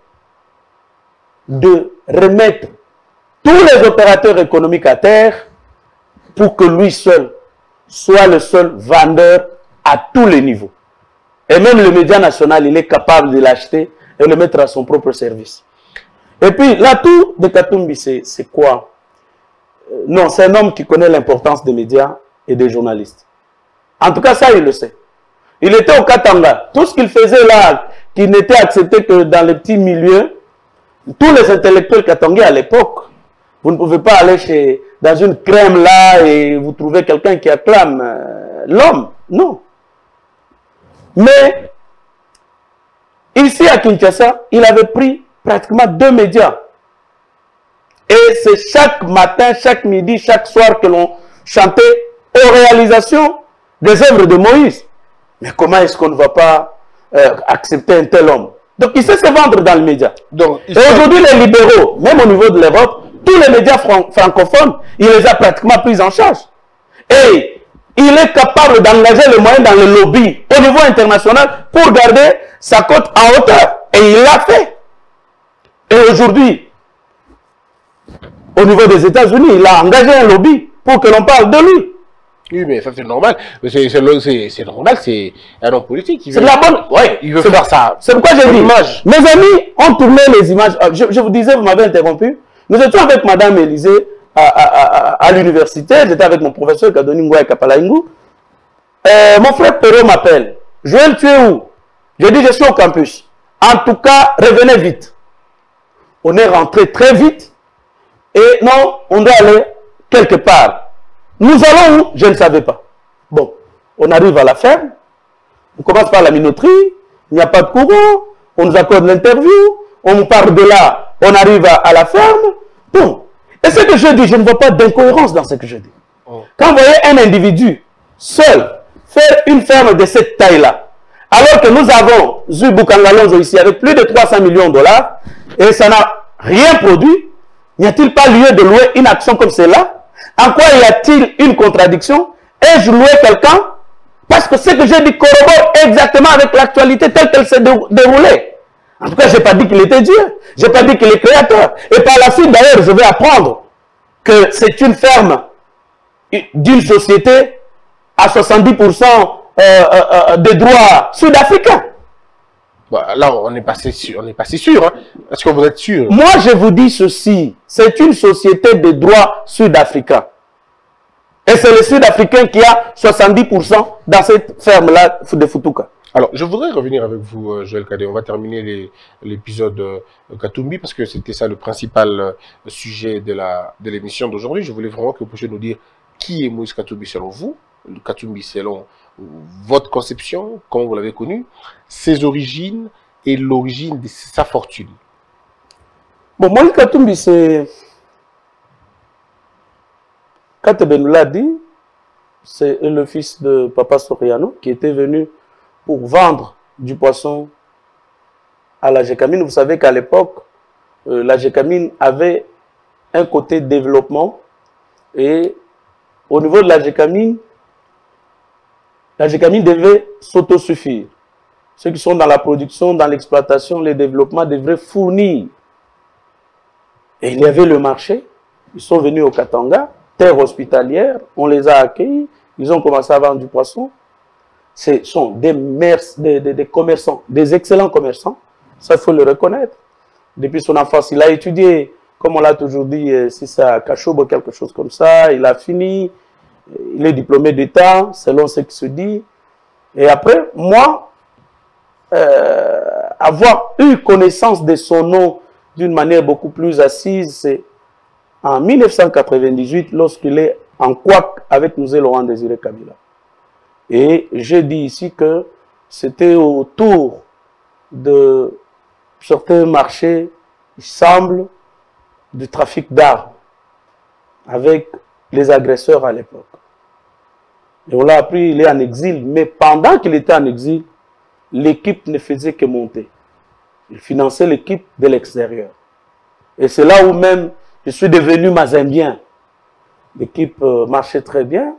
Speaker 6: de remettre tous les opérateurs économiques à terre pour que lui seul soit le seul vendeur à tous les niveaux. Et même le média national, il est capable de l'acheter et le mettre à son propre service. Et puis, l'atout de Katumbi, c'est quoi? Non, c'est un homme qui connaît l'importance des médias et des journalistes. En tout cas, ça, il le sait. Il était au Katanga. Tout ce qu'il faisait là, qui n'était accepté que dans les petits milieux, tous les intellectuels katangais à l'époque, vous ne pouvez pas aller chez, dans une crème là et vous trouvez quelqu'un qui acclame euh, l'homme. Non. Mais, ici à Kinshasa, il avait pris pratiquement deux médias. Et c'est chaque matin, chaque midi, chaque soir que l'on chantait aux réalisations des œuvres de Moïse. Mais comment est-ce qu'on ne va pas euh, accepter un tel homme? Donc il sait se vendre dans le média. Donc, et aujourd'hui, les libéraux, même au niveau de l'Europe, tous les médias fran francophones, il les a pratiquement pris en charge. Et il est capable d'engager les moyens dans le lobby au niveau international pour garder sa cote en hauteur. Et il l'a fait. Et aujourd'hui, au niveau des États-Unis, il a engagé un lobby pour que l'on parle de lui.
Speaker 5: Oui, mais ça c'est normal. C'est normal, c'est un homme politique.
Speaker 6: C'est de la bonne. Ouais,
Speaker 5: il veut faire ça.
Speaker 6: C'est pourquoi j'ai dit. Image. Mes amis ont tourné les images. Je, je vous disais, vous m'avez interrompu. Nous étions avec Madame Élysée à, à, à, à l'université. J'étais avec mon professeur Kadoni Ngouya Kapalaingou. Euh, mon frère Perrault m'appelle. Joël, tu es où? Je dis, je suis au campus. En tout cas, revenez vite. On est rentré très vite. Et non, on doit aller quelque part. Nous allons où? Je ne savais pas. Bon, on arrive à la ferme. On commence par la minoterie. Il n'y a pas de courant. On nous accorde l'interview. On nous parle de là. On arrive à, à la ferme. Bon. Et ce que je dis, je ne vois pas d'incohérence dans ce que je dis. Oh. Quand vous voyez un individu seul faire une ferme de cette taille-là, alors que nous avons Zubukangalonzo ici avec plus de trois cents millions de dollars, et ça n'a rien produit, n'y a-t-il pas lieu de louer une action comme celle-là? En quoi y a-t-il une contradiction? Ai-je loué quelqu'un? Parce que ce que j'ai dit corrobore exactement avec l'actualité telle qu'elle s'est déroulée. En tout cas, je n'ai pas dit qu'il était Dieu. Je n'ai pas dit qu'il est créateur. Et par la suite, d'ailleurs, je vais apprendre que c'est une ferme d'une société à soixante-dix pour cent euh, euh, des droits sud-africains.
Speaker 5: Bon, là, on n'est pas si sûr. On n'est pas si sûr. Hein. Est-ce que vous êtes sûr?
Speaker 6: Moi, je vous dis ceci. C'est une société de droits sud-africains. Et c'est le Sud-Africain qui a soixante-dix pour cent dans cette ferme-là de Futuka.
Speaker 5: Alors, je voudrais revenir avec vous, euh, Joël Cadet. On va terminer l'épisode euh, Katumbi parce que c'était ça le principal euh, sujet de l'émission de d'aujourd'hui. Je voulais vraiment que vous puissiez nous dire qui est Moïse Katumbi selon vous, Katumbi selon votre conception, comment vous l'avez connu, ses origines et l'origine de sa fortune.
Speaker 6: Bon, Moïse Katumbi, c'est... Katebe nous l'a dit, c'est le fils de Papa Soriano qui était venu pour vendre du poisson à la Gécamine. Vous savez qu'à l'époque, euh, la Gécamine avait un côté développement et au niveau de la Gécamine, la Gécamine devait s'autosuffire. Ceux qui sont dans la production, dans l'exploitation, les développements devraient fournir. Et il y avait le marché. Ils sont venus au Katanga, terre hospitalière, on les a accueillis, ils ont commencé à vendre du poisson. Ce sont des, des, des, des commerçants, des excellents commerçants, ça il faut le reconnaître. Depuis son enfance, il a étudié, comme on l'a toujours dit, si c'est à Kachobo, quelque chose comme ça, il a fini, il est diplômé d'État, selon ce qui se dit. Et après, moi, euh, avoir eu connaissance de son nom d'une manière beaucoup plus assise, c'est en mille neuf cent quatre-vingt-dix-huit, lorsqu'il est en couac avec Nouzé Laurent Désiré Kabila. Et j'ai dit ici que c'était autour de certains marchés, il semble, du trafic d'armes avec les agresseurs à l'époque. Et on l'a appris, il est en exil, mais pendant qu'il était en exil, l'équipe ne faisait que monter. Il finançait l'équipe de l'extérieur. Et c'est là où même je suis devenu mazambien. L'équipe euh, marchait très bien.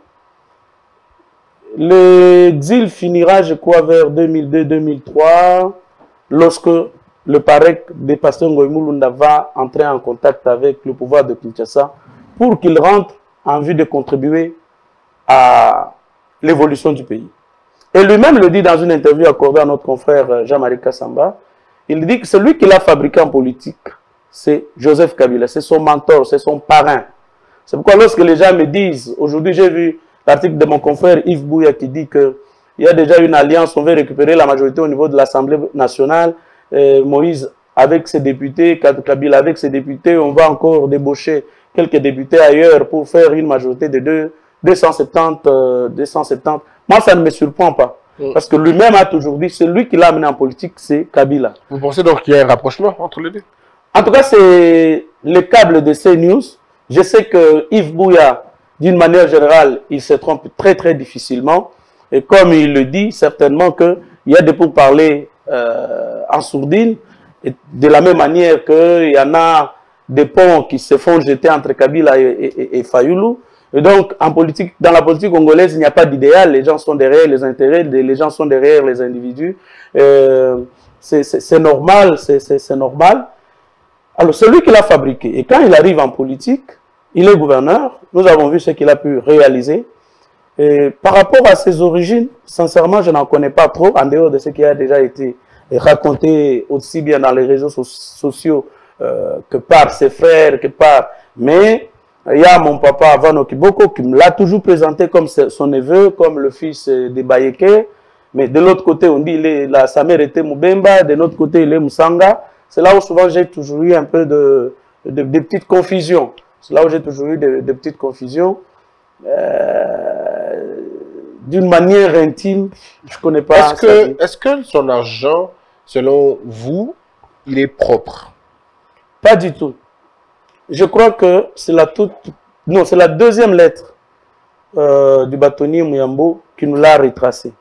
Speaker 6: L'exil finira, je crois, vers deux mille deux deux mille trois, lorsque le parec de Pasteur Ngoïmoulunda va entrer en contact avec le pouvoir de Kinshasa pour qu'il rentre en vue de contribuer à l'évolution du pays. Et lui-même le dit dans une interview accordée à notre confrère Jean-Marie Kassamba, il dit que celui qui l'a fabriqué en politique, c'est Joseph Kabila, c'est son mentor, c'est son parrain. C'est pourquoi lorsque les gens me disent, aujourd'hui j'ai vu l'article de mon confrère Yves Bouya qui dit qu'il y a déjà une alliance, on veut récupérer la majorité au niveau de l'Assemblée nationale, euh, Moïse avec ses députés, Kabila avec ses députés, on va encore débaucher quelques députés ailleurs pour faire une majorité de deux cent soixante-dix. Euh, deux cent soixante-dix. Moi ça ne me surprend pas. Parce que lui-même a toujours dit, celui qui l'a amené en politique, c'est Kabila.
Speaker 5: Vous pensez donc qu'il y a un rapprochement entre les deux?
Speaker 6: En tout cas, c'est le câble de CNews. Je sais que Yves Bouya, d'une manière générale, il se trompe très très difficilement. Et comme il le dit, certainement qu'il y a des pourparlers euh, en sourdine. Et de la même manière qu'il y en a des ponts qui se font jeter entre Kabila et, et, et Fayoulou. Et donc, en politique, dans la politique congolaise, il n'y a pas d'idéal. Les gens sont derrière les intérêts, les gens sont derrière les individus. Euh, c'est normal, c'est normal. Alors, celui qui l'a fabriqué, et quand il arrive en politique, il est gouverneur. Nous avons vu ce qu'il a pu réaliser. Et par rapport à ses origines, sincèrement, je n'en connais pas trop, en dehors de ce qui a déjà été raconté aussi bien dans les réseaux so sociaux euh, que par ses frères, que par... Mais il y a mon papa Vano Kiboko qui me l'a toujours présenté comme son neveu, comme le fils de Bayeke. Mais de l'autre côté, on dit il est, la, sa mère était Moubemba, de l'autre côté, il est Moussanga. C'est là où souvent j'ai toujours eu un peu de, de, de petites confusions. C'est là où j'ai toujours eu de, de petites confusions. Euh, D'une manière intime, je ne connais pas.
Speaker 5: Est-ce que, est-ce que son argent, selon vous, il est propre?
Speaker 6: Pas du tout. Je crois que c'est la toute, non, c'est la deuxième lettre euh, du bâtonnier Mouyambo qui nous l'a retracé.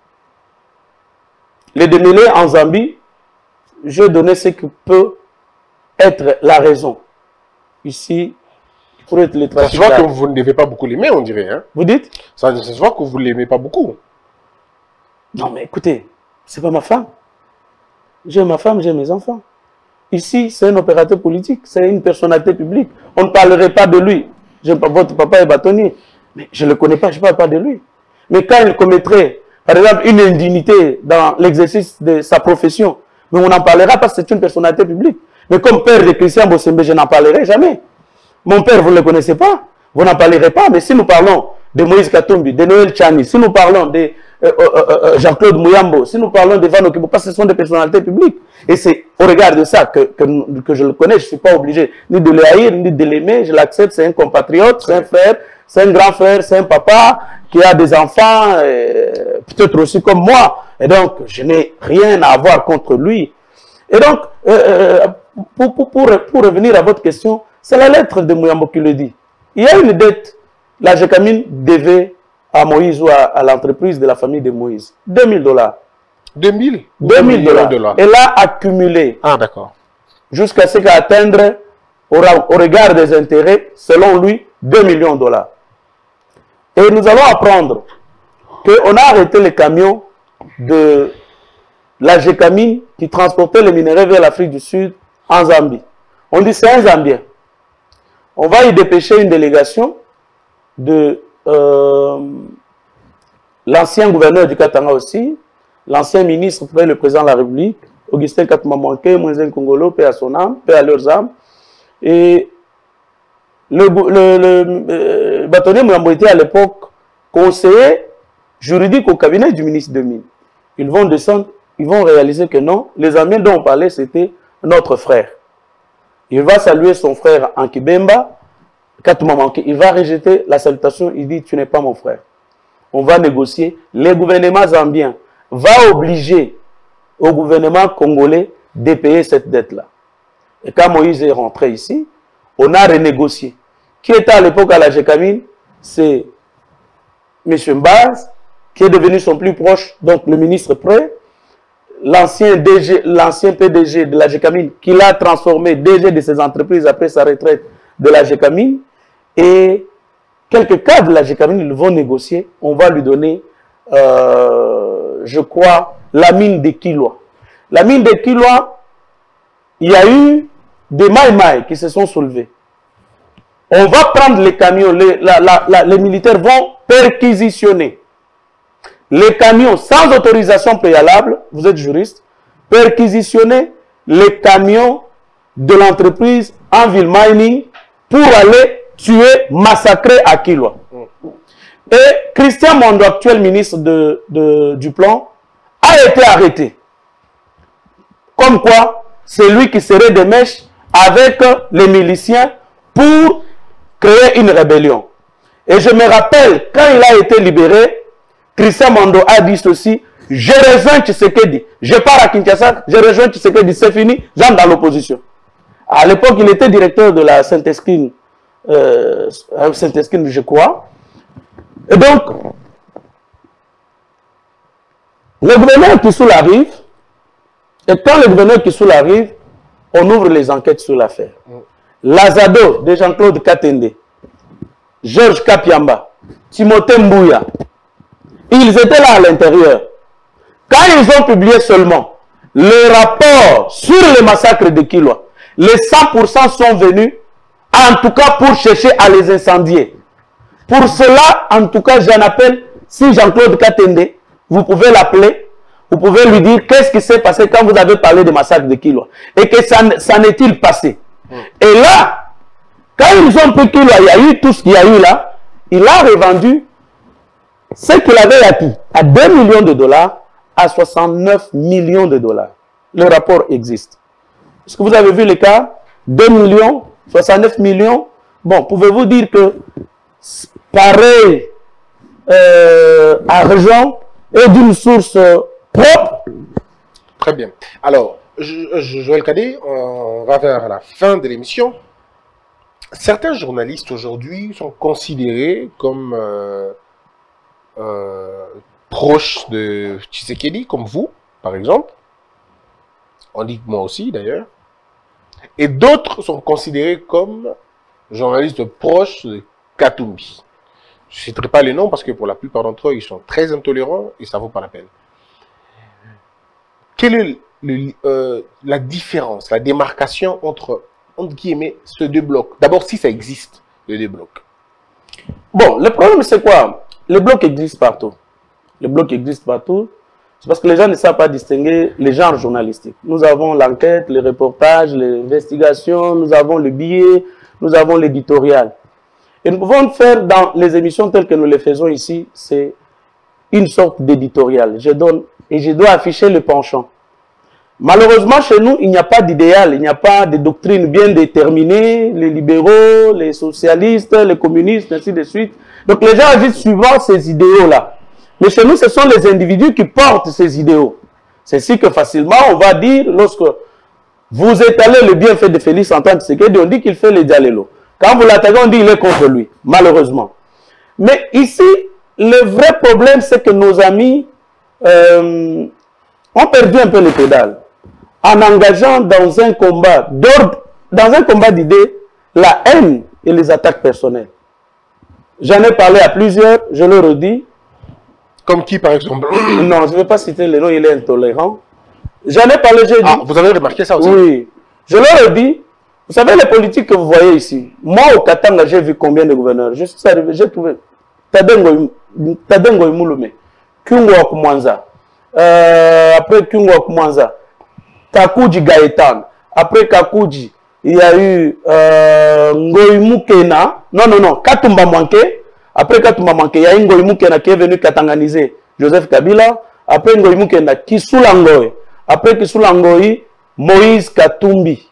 Speaker 6: Les démêlés en Zambie, je vais donner ce qui peut être la raison. Ici, pour être les
Speaker 5: trafics. Ça se voit que vous ne devez pas beaucoup l'aimer, on dirait. Hein?
Speaker 6: Vous dites?
Speaker 5: Ça, ça se voit que vous ne l'aimez pas beaucoup.
Speaker 6: Non, mais écoutez, c'est pas ma femme. j'ai ma femme, j'ai mes enfants. Ici, c'est un opérateur politique, c'est une personnalité publique. On ne parlerait pas de lui. Je, votre papa est bâtonnier, mais je ne le connais pas, je ne parle pas de lui. Mais quand il commettrait, par exemple, une indignité dans l'exercice de sa profession, mais on n'en parlera parce que c'est une personnalité publique. Mais comme père de Christian Bossembe, je n'en parlerai jamais. Mon père, vous ne le connaissez pas, vous n'en parlerez pas. Mais si nous parlons de Moïse Katumbi, de Noël Tchani, si nous parlons de euh, euh, euh, Jean-Claude Mouyambo, si nous parlons de Van Okibo, parce que ce sont des personnalités publiques. Et c'est au regard de ça que, que, que je le connais, je ne suis pas obligé ni de le haïr, ni de l'aimer, je l'accepte, c'est un compatriote, c'est un frère, c'est un grand frère, c'est un papa qui a des enfants, euh, peut-être aussi comme moi. Et donc, je n'ai rien à avoir contre lui. Et donc, euh, pour, pour, pour, pour revenir à votre question, c'est la lettre de Mouyambo qui le dit. Il y a une dette, la Gécamine devait à Moïse ou à, à l'entreprise de la famille de Moïse. deux mille dollars.
Speaker 5: deux mille
Speaker 6: deux mille dollars. Elle a accumulé.
Speaker 5: Ah, d'accord.
Speaker 6: Jusqu'à ce qu'à atteindre, au, au regard des intérêts, selon lui, deux millions de dollars. Et nous allons apprendre qu'on a arrêté les camions de la Gécamine qui transportait les minerais vers l'Afrique du Sud en Zambie. On dit c'est un Zambien. On va y dépêcher une délégation de euh, l'ancien gouverneur du Katanga aussi, l'ancien ministre près le président de la République, Augustin Katmamanke, Mouenzen Kongolo, paix à son âme, paix à leurs âmes. Et le, le, le euh, bâtonnier Mouyambo était à l'époque conseiller juridique au cabinet du ministre de Mines. Ils vont descendre, ils vont réaliser que non, les Zambiens dont on parlait, c'était notre frère. Il va saluer son frère en Kibemba, Katmamanke, il va rejeter la salutation, il dit tu n'es pas mon frère. On va négocier. Le gouvernement zambien va obliger au gouvernement congolais de payer cette dette-là. Et quand Moïse est rentré ici, on a renégocié. Qui était à l'époque à la Gécamine? C'est M. Mbaz, qui est devenu son plus proche, donc le ministre près, l'ancien D G, l'ancien P D G de la Gécamine, qui l'a transformé D G de ses entreprises après sa retraite de la Gécamine, et quelques cadres de la Gécamine, ils vont négocier, on va lui donner, euh, je crois, la mine de Kilwa. La mine de Kilwa, il y a eu des maïmaïs qui se sont soulevés. On va prendre les camions, les, la, la, la, les militaires vont perquisitionner les camions sans autorisation préalable, vous êtes juriste, perquisitionner les camions de l'entreprise Anvil Mining pour aller tuer, massacrer à Kilwa. Et Christian Mondo, actuel ministre de, de, du plan, a été arrêté. Comme quoi, c'est lui qui serait des mèches avec les miliciens pour créer une rébellion. Et je me rappelle, quand il a été libéré, Christian Mondo a dit ceci, je rejoins Tshisekedi, je pars à Kinshasa, je rejoins Tshisekedi, c'est fini, j'entre dans l'opposition. À l'époque, il était directeur de la Saint-Esquine, euh, Saint-Esquine, je crois. Et donc, le gouverneur Kissoul arrive, et quand le gouverneur Kissoul arrive, on ouvre les enquêtes sur l'affaire. Lazado de Jean-Claude Katende, Georges Kapiamba, Timothée Mbouya, ils étaient là à l'intérieur. Quand ils ont publié seulement le rapport sur le massacre de Kilwa, les cent pour cent sont venus, en tout cas pour chercher à les incendier. Pour cela, en tout cas, j'en appelle, si Jean-Claude Katende, vous pouvez l'appeler, vous pouvez lui dire qu'est-ce qui s'est passé quand vous avez parlé de massacre de Kilwa. Et que ça, ça n'est-il passé. Mm. Et là, quand ils ont pris Kilwa, il y a eu tout ce qu'il y a eu là, il a revendu ce qu'il avait acquis à deux millions de dollars à soixante-neuf millions de dollars. Le rapport existe. Est-ce que vous avez vu le cas? deux millions, soixante-neuf millions. Bon, pouvez-vous dire que pareil euh, argent est d'une source euh, propre?
Speaker 5: Très bien. Alors, Joël Cadet, on va vers la fin de l'émission. Certains journalistes aujourd'hui sont considérés comme euh, euh, proches de Tshisekedi, comme vous, par exemple. On dit que moi aussi, d'ailleurs. Et d'autres sont considérés comme journalistes proches de Katumbi. Je ne citerai pas les noms parce que pour la plupart d'entre eux, ils sont très intolérants et ça ne vaut pas la peine. Quelle est le, euh, la différence, la démarcation entre, entre guillemets, ces deux blocs? D'abord, si ça existe, les deux blocs.
Speaker 6: Bon, le problème, c'est quoi? Les blocs existent partout. Les blocs existent partout. C'est parce que les gens ne savent pas distinguer les genres journalistiques. Nous avons l'enquête, les reportages, l'investigation, nous avons le billet, nous avons l'éditorial. Et nous pouvons faire dans les émissions telles que nous les faisons ici, c'est une sorte d'éditorial. Je donne et je dois afficher le penchant. Malheureusement, chez nous, il n'y a pas d'idéal, il n'y a pas de doctrine bien déterminée, les libéraux, les socialistes, les communistes, ainsi de suite. Donc les gens agissent suivant ces idéaux-là. Mais chez nous, ce sont les individus qui portent ces idéaux. C'est ainsi que facilement, on va dire, lorsque vous étalez le bienfait de Félix Antoine Tshisekedi, on dit qu'il fait les dialélos. Quand vous l'attaquez, on dit qu'il est contre lui, malheureusement. Mais ici, le vrai problème, c'est que nos amis euh, ont perdu un peu les pédales en engageant dans un combat d'ordre, dans un combat d'idées, la haine et les attaques personnelles. J'en ai parlé à plusieurs, je le redis.
Speaker 5: Comme qui, par exemple?
Speaker 6: Non, je ne vais pas citer le nom, il est intolérant. J'en ai parlé, j'ai dit...
Speaker 5: Ah, vous avez remarqué ça aussi?
Speaker 6: Oui. Je leur ai dit, vous savez les politiques que vous voyez ici, moi au Katanga, j'ai vu combien de gouverneurs? Je suis arrivé, j'ai trouvé Tadengo Imulume, Kungo Akumwanza, euh, après Kungo Akumwanza, Kakuji Gaetan, après Kakuji, il y a eu euh, Ngoïmou Kena, non, non, non, Katumba Manke, après Katumba Manke, il y a eu Ngoïmou Kena qui est venu katanganiser Joseph Kabila, après Ngoïmou Kena, Kisulangoy, après Kisulangoy, Moïse Katumbi.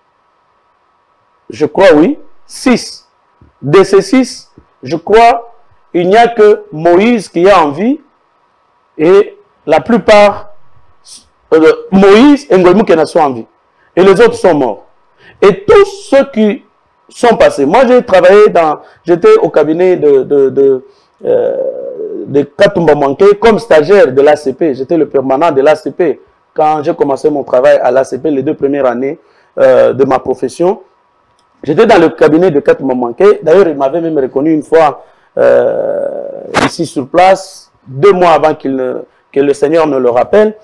Speaker 6: Je crois, oui, six. De ces six, je crois, il n'y a que Moïse qui est en vie et la plupart, euh, Moïse et Ngoïmou Kena sont en vie. Et les autres sont morts. Et tous ceux qui sont passés, moi j'ai travaillé dans, j'étais au cabinet de, de, de, euh, de Katumba Manke comme stagiaire de l'A C P. J'étais le permanent de l'A C P quand j'ai commencé mon travail à l'A C P les deux premières années euh, de ma profession. J'étais dans le cabinet de Katumba Manke. D'ailleurs, il m'avait même reconnu une fois euh, ici sur place, deux mois avant qu'il ne, que le Seigneur ne le rappelle.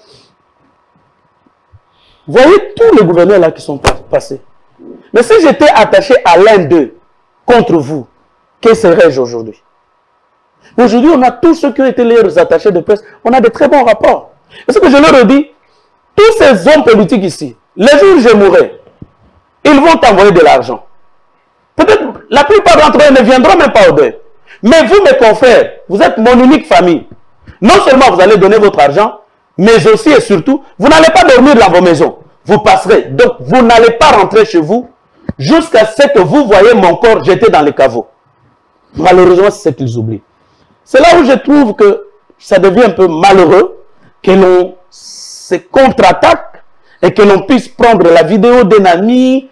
Speaker 6: Vous voyez tous les gouverneurs là qui sont passés. Mais si j'étais attaché à l'un d'eux contre vous, que serais-je aujourd'hui? Aujourd'hui, on a tous ceux qui ont été leurs attachés de presse, on a de très bons rapports. Et ce que je leur ai dit, tous ces hommes politiques ici, les jours où je mourrai, ils vont t'envoyer de l'argent. Peut-être la plupart d'entre eux ne viendront même pas au deuil. Mais vous, mes confrères, vous êtes mon unique famille. Non seulement vous allez donner votre argent, mais aussi et surtout, vous n'allez pas dormir dans vos maisons. Vous passerez. Donc, vous n'allez pas rentrer chez vous jusqu'à ce que vous voyez mon corps jeté dans les caveaux. Malheureusement, c'est ce qu'ils oublient. C'est là où je trouve que ça devient un peu malheureux que l'on se contre-attaque et que l'on puisse prendre la vidéo d'un ami.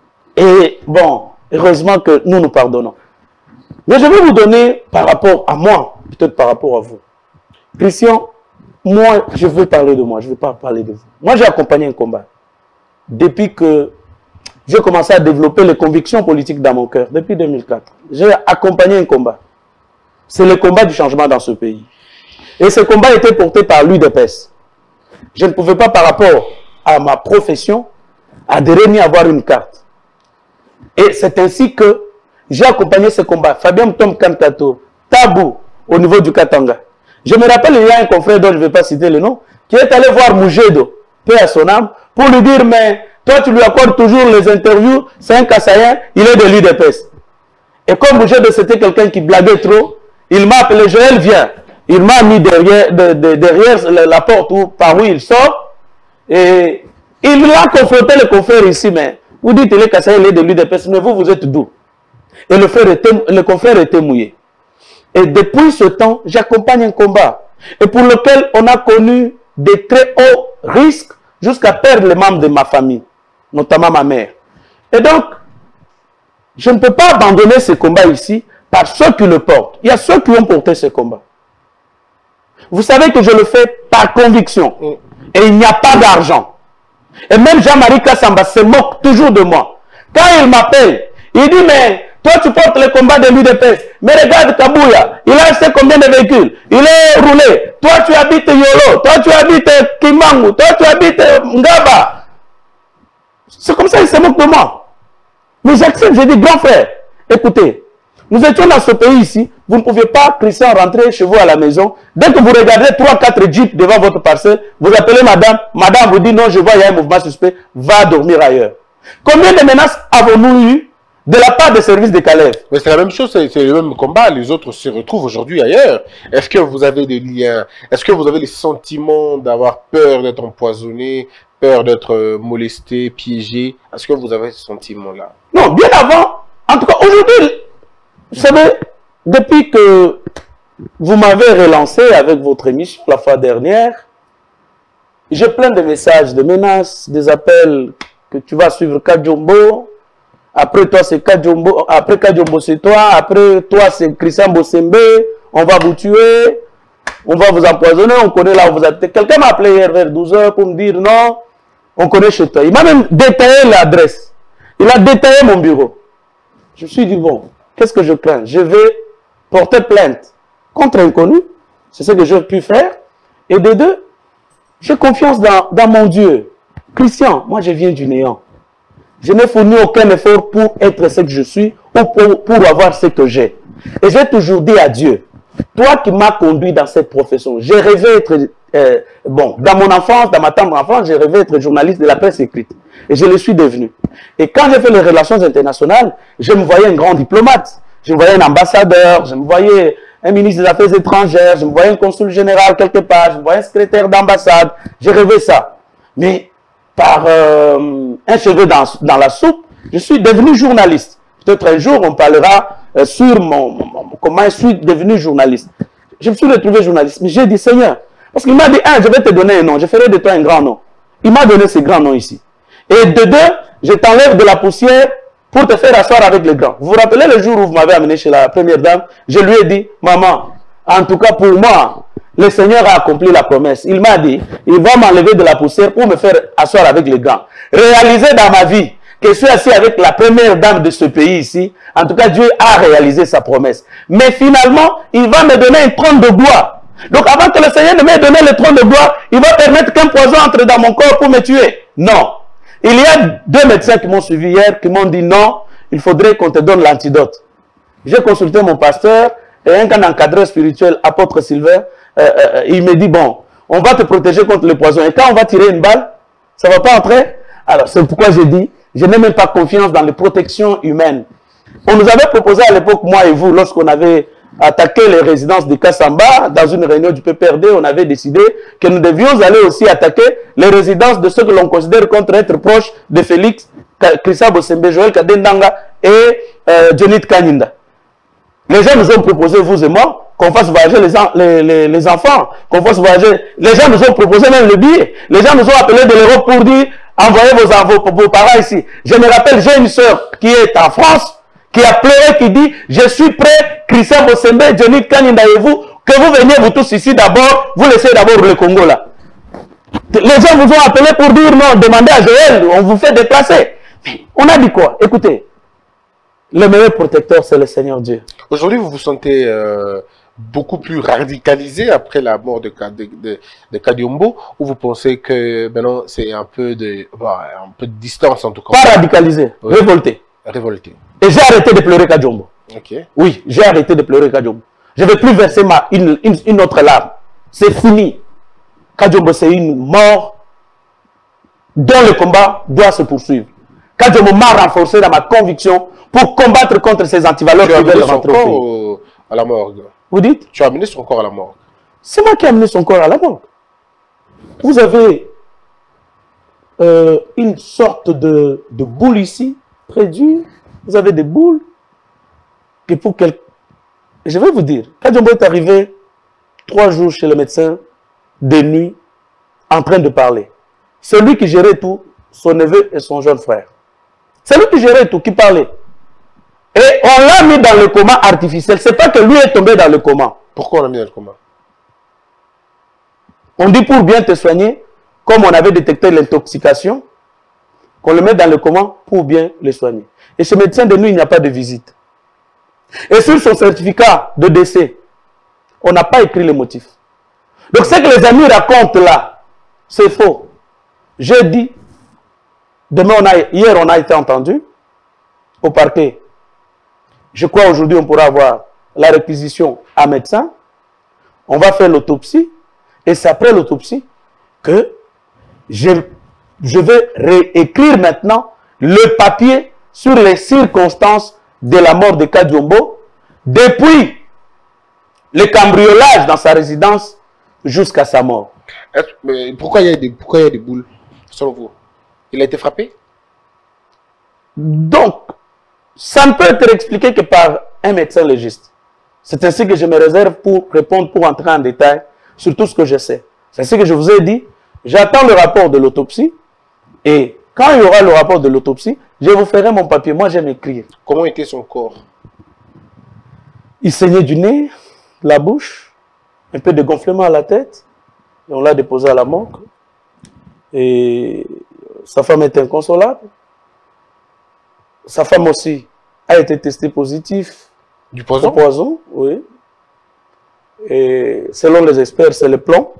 Speaker 6: Et bon, heureusement que nous nous pardonnons. Mais je vais vous donner par rapport à moi, peut-être par rapport à vous. Christian, moi, je veux parler de moi, je ne veux pas parler de vous. Moi, j'ai accompagné un combat. Depuis que j'ai commencé à développer les convictions politiques dans mon cœur, depuis deux mille quatre. J'ai accompagné un combat. C'est le combat du changement dans ce pays. Et ce combat était porté par l'U D P S. Je ne pouvais pas, par rapport à ma profession, adhérer ni avoir une carte. Et c'est ainsi que j'ai accompagné ce combat. Fabien Mtom Kankato, Tabou, au niveau du Katanga. Je me rappelle, il y a un confrère dont je ne vais pas citer le nom, qui est allé voir Moujedo, paix à son âme, pour lui dire, mais toi tu lui accordes toujours les interviews, c'est un Kassaïen, il est de l'U D P S. Et comme Moujedo c'était quelqu'un qui blaguait trop, il m'a appelé, Joël, viens. Il m'a mis derrière, de, de, derrière la, la porte où, par où il sort, et il a confronté le confrère ici, mais vous dites, il est Kassaïen, il est de l'U D P S, mais vous, vous êtes d'où? Et le, frère était, le confrère était mouillé. Et depuis ce temps, j'accompagne un combat. Et pour lequel on a connu des très hauts risques jusqu'à perdre les membres de ma famille, notamment ma mère. Et donc, je ne peux pas abandonner ce combat ici par ceux qui le portent. Il y a ceux qui ont porté ce combat. Vous savez que je le fais par conviction. Et il n'y a pas d'argent. Et même Jean-Marie Kassamba se moque toujours de moi. Quand il m'appelle, il dit, mais Toi, tu portes le combat de l'U D P S. Mais regarde Kabouya, il a acheté combien de véhicules? Il est roulé. Toi, tu habites Yolo. Toi, tu habites Kimangu. Toi, tu habites Ngaba. C'est comme ça qu'il se moque de moi. Mais j'accepte, j'ai dit, grand frère, écoutez, nous étions dans ce pays ici, vous ne pouviez pas, Christian, rentrer chez vous à la maison. Dès que vous regardez trois quatre jeeps devant votre parcelle, vous appelez madame, madame vous dit non, je vois, il y a un mouvement suspect, va dormir ailleurs. Combien de menaces avons-nous eu de la part des services de Calais?
Speaker 5: Mais c'est la même chose, c'est le même combat, les autres se retrouvent aujourd'hui ailleurs. Est-ce que vous avez des liens? Est-ce que vous avez les sentiments d'avoir peur d'être empoisonné, peur d'être molesté, piégé? Est-ce que vous avez ce sentiment-là?
Speaker 6: Non, bien avant. En tout cas, aujourd'hui, vous savez, depuis que vous m'avez relancé avec votre émission la fois dernière, j'ai plein de messages, de menaces, des appels que tu vas suivre Kajombo. Après toi, c'est Kajombo. Après Kajombo, c'est toi. Après toi, c'est Christian Bosembe. On va vous tuer. On va vous empoisonner. On connaît là où vous êtes. Quelqu'un m'a appelé hier vers douze heures pour me dire non, on connaît chez toi. Il m'a même détaillé l'adresse. Il a détaillé mon bureau. Je me suis dit, bon, qu'est-ce que je crains? Je vais porter plainte contre inconnu. C'est ce que j'ai pu faire. Et de deux, j'ai confiance dans, dans mon Dieu. Christian, moi je viens du néant. Je n'ai fourni aucun effort pour être ce que je suis ou pour, pour avoir ce que j'ai. Et j'ai toujours dit à Dieu, toi qui m'as conduit dans cette profession, j'ai rêvé être, euh, bon, dans mon enfance, dans ma tendre enfance, j'ai rêvé être journaliste de la presse écrite. Et je le suis devenu. Et quand j'ai fait les relations internationales, je me voyais un grand diplomate. Je me voyais un ambassadeur, je me voyais un ministre des Affaires étrangères, je me voyais un consul général quelque part, je me voyais un secrétaire d'ambassade. J'ai rêvé ça. Mais par euh, un cheveu dans, dans la soupe, je suis devenu journaliste. Peut-être un jour, on parlera euh, sur mon, mon, comment je suis devenu journaliste. Je me suis retrouvé journaliste. Mais j'ai dit, Seigneur, parce qu'il m'a dit, un, je vais te donner un nom, je ferai de toi un grand nom. Il m'a donné ce grand nom ici. Et de deux, je t'enlève de la poussière pour te faire asseoir avec les grands. Vous vous rappelez le jour où vous m'avez amené chez la première dame, je lui ai dit, maman, en tout cas pour moi, le Seigneur a accompli la promesse. Il m'a dit, il va m'enlever de la poussière pour me faire asseoir avec les grands. Réaliser dans ma vie que je suis assis avec la première dame de ce pays ici, en tout cas Dieu a réalisé sa promesse. Mais finalement, il va me donner un trône de gloire. Donc avant que le Seigneur ne m'ait donné le trône de gloire, il va permettre qu'un poison entre dans mon corps pour me tuer. Non. Il y a deux médecins qui m'ont suivi hier, qui m'ont dit non, il faudrait qu'on te donne l'antidote. J'ai consulté mon pasteur et un grand encadreur spirituel, apôtre Sylvain, euh, euh, il me dit bon, on va te protéger contre le poison. Et quand on va tirer une balle, ça ne va pas entrer. Alors c'est pourquoi j'ai dit, je n'ai même pas confiance dans les protections humaines. On nous avait proposé à l'époque, moi et vous, lorsqu'on avait attaqué les résidences de Kassamba, dans une réunion du P P R D, on avait décidé que nous devions aller aussi attaquer les résidences de ceux que l'on considère contre être proches de Félix, Christian Bosembe, Joël Kadendanga et euh, Jonit Kanyinda. Les gens nous ont proposé, vous et moi, qu'on fasse voyager les, en, les, les, les enfants, qu'on fasse voyager. Les gens nous ont proposé même le billet. Les gens nous ont appelé de l'Europe pour dire, envoyez vos, vos, vos parents ici. Je me rappelle, j'ai une soeur qui est en France, qui a pleuré, qui dit, je suis prêt, Christian Bosembe, Jonit Kanyinda et vous, que vous veniez vous tous ici d'abord, vous laissez d'abord le Congo là. Les gens vous ont appelé pour dire non, demandez à Joël, on vous fait déplacer. On a dit quoi? Écoutez, le meilleur protecteur, c'est le Seigneur Dieu. Aujourd'hui, vous vous sentez euh, beaucoup plus radicalisé après la mort de, de, de, de Kadiombo, ou vous pensez que maintenant c'est un peu de, bon, un peu de distance en tout cas? Pas radicalisé, oui. Révolté. Révolté. Et j'ai arrêté de pleurer Kadiombo. Okay. Oui, j'ai arrêté de pleurer Kadiombo. Je ne vais plus verser ma, une, une, une autre larme. C'est fini. Kadiombo, c'est une mort dont le combat doit se poursuivre. Kadiombo m'a renforcé dans ma conviction pour combattre contre ces antivaleurs qui veulent rentrer au pays. À la morgue. Vous dites? Tu as amené son corps à la morgue. C'est moi qui ai amené son corps à la morgue. Vous avez euh, une sorte de, de boule ici, très dure. Vous avez des boules. Et pour quel... Je vais vous dire, Kadiombo est arrivé trois jours chez le médecin, de nuit, en train de parler. Celui qui gérait tout, son neveu et son jeune frère. C'est lui qui gérait tout, qui parlait. Et on l'a mis dans le coma artificiel. Ce n'est pas que lui est tombé dans le coma. Pourquoi on l'a mis dans le coma? On dit pour bien te soigner, comme on avait détecté l'intoxication, qu'on le met dans le coma pour bien le soigner. Et chez médecin de nuit, il n'y a pas de visite. Et sur son certificat de décès, on n'a pas écrit les motifs. Donc ce que les amis racontent là, c'est faux. J'ai dit, demain on a, hier on a été entendu au parquet. Je crois aujourd'hui on pourra avoir la réquisition à médecin. On va faire l'autopsie. Et c'est après l'autopsie que je, je vais réécrire maintenant le papier sur les circonstances de la mort de Kadiombo depuis le cambriolage dans sa résidence jusqu'à sa mort.
Speaker 5: Mais pourquoi il y a des, pourquoi il y a des boules, selon vous? Il a été frappé?
Speaker 6: Donc, ça ne peut être expliqué que par un médecin légiste. C'est ainsi que je me réserve pour répondre, pour entrer en détail sur tout ce que je sais. C'est ce que je vous ai dit. J'attends le rapport de l'autopsie et quand il y aura le rapport de l'autopsie, je vous ferai mon papier. Moi, j'aime écrire.
Speaker 5: Comment était son corps?
Speaker 6: Il saignait du nez, la bouche, un peu de gonflement à la tête. Et on l'a déposé à la morgue. Et sa femme est inconsolable. Sa femme aussi a été testée positive.
Speaker 5: Du poison?
Speaker 6: Du poison, oui. Et selon les experts, c'est le plomb.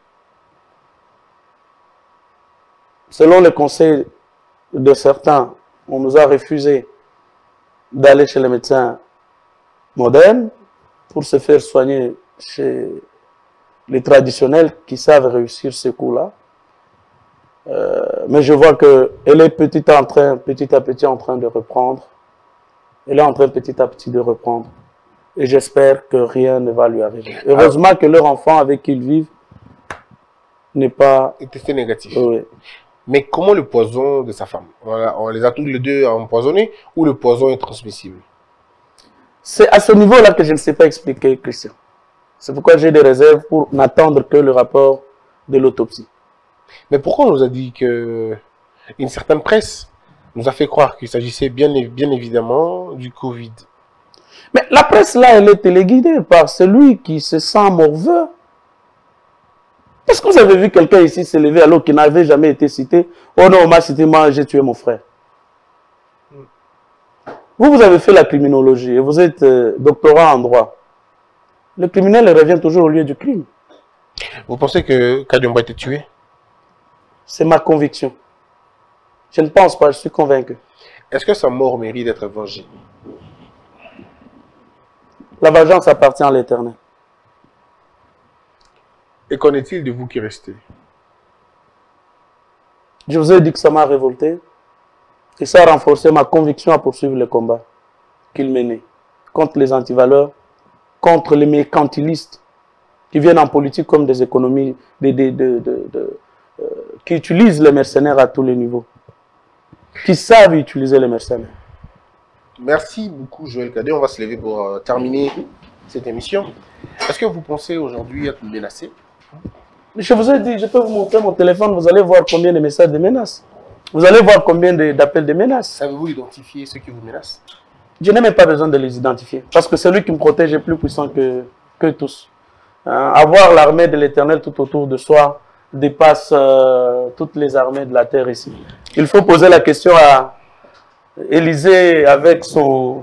Speaker 6: Selon les conseils de certains, on nous a refusé d'aller chez les médecins modernes pour se faire soigner chez les traditionnels qui savent réussir ce coup-là. Euh, mais je vois qu'elle est petit à, en train, petit à petit en train de reprendre. Elle est en train petit à petit de reprendre. Et j'espère que rien ne va lui arriver. Heureusement ah. que leur enfant avec qui ils vivent n'est pas...
Speaker 5: est testé négatif.
Speaker 6: Oui.
Speaker 5: Mais comment le poison de sa femme? on, a, on les a tous les deux empoisonnés ou le poison est transmissible?
Speaker 6: C'est à ce niveau-là que je ne sais pas expliquer, Christian. C'est pourquoi j'ai des réserves pour n'attendre que le rapport de l'autopsie.
Speaker 5: Mais pourquoi on nous a dit que une certaine presse nous a fait croire qu'il s'agissait bien, bien évidemment du Covid?
Speaker 6: Mais la presse là, elle est téléguidée par celui qui se sent morveux. Est-ce que vous avez vu quelqu'un ici se lever alors qu'il n'avait jamais été cité? Oh non, on m'a cité, moi j'ai tué mon frère. Vous, vous avez fait la criminologie et vous êtes euh, doctorant en droit. Le criminel revient toujours au lieu du crime.
Speaker 5: Vous pensez que Kadiombo a été tué?
Speaker 6: C'est ma conviction. Je ne pense pas, je suis convaincu.
Speaker 5: Est-ce que sa mort mérite d'être vengée?
Speaker 6: La vengeance appartient à l'Éternel.
Speaker 5: Et qu'en est-il de vous qui restez?
Speaker 6: Je vous ai dit que ça m'a révolté. Et ça a renforcé ma conviction à poursuivre le combat qu'il menait contre les antivaleurs, contre les mercantilistes qui viennent en politique comme des économies, des, des, de, de, de, euh, qui utilisent les mercenaires à tous les niveaux, qui savent utiliser les mercenaires.
Speaker 5: Merci beaucoup Joël Cadet. On va se lever pour euh, terminer cette émission. Est-ce que vous pensez aujourd'hui être menacé?
Speaker 6: Je vous ai dit, je peux vous montrer mon téléphone, vous allez voir combien de messages de menaces. Vous allez voir combien d'appels de, de menaces.
Speaker 5: Savez-vous identifier ceux qui vous menacent?
Speaker 6: Je n'ai même pas besoin de les identifier. Parce que celui qui me protège est plus puissant que, que tous. Hein, avoir l'armée de l'Éternel tout autour de soi dépasse euh, toutes les armées de la terre ici. Il faut poser la question à Élisée avec son,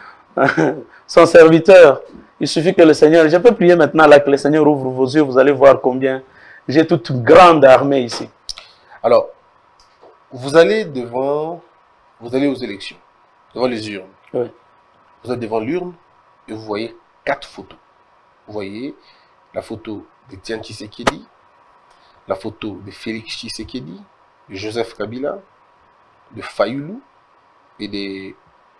Speaker 6: son serviteur. Il suffit que le Seigneur... Je peux prier maintenant là que le Seigneur ouvre vos yeux. Vous allez voir combien j'ai toute une grande armée ici.
Speaker 5: Alors, vous allez devant... Vous allez aux élections, devant les urnes.
Speaker 6: Oui.
Speaker 5: Vous êtes devant l'urne et vous voyez quatre photos. Vous voyez la photo de Tian Tshisekedi, la photo de Félix Tshisekedi, de Joseph Kabila, de Fayulu et de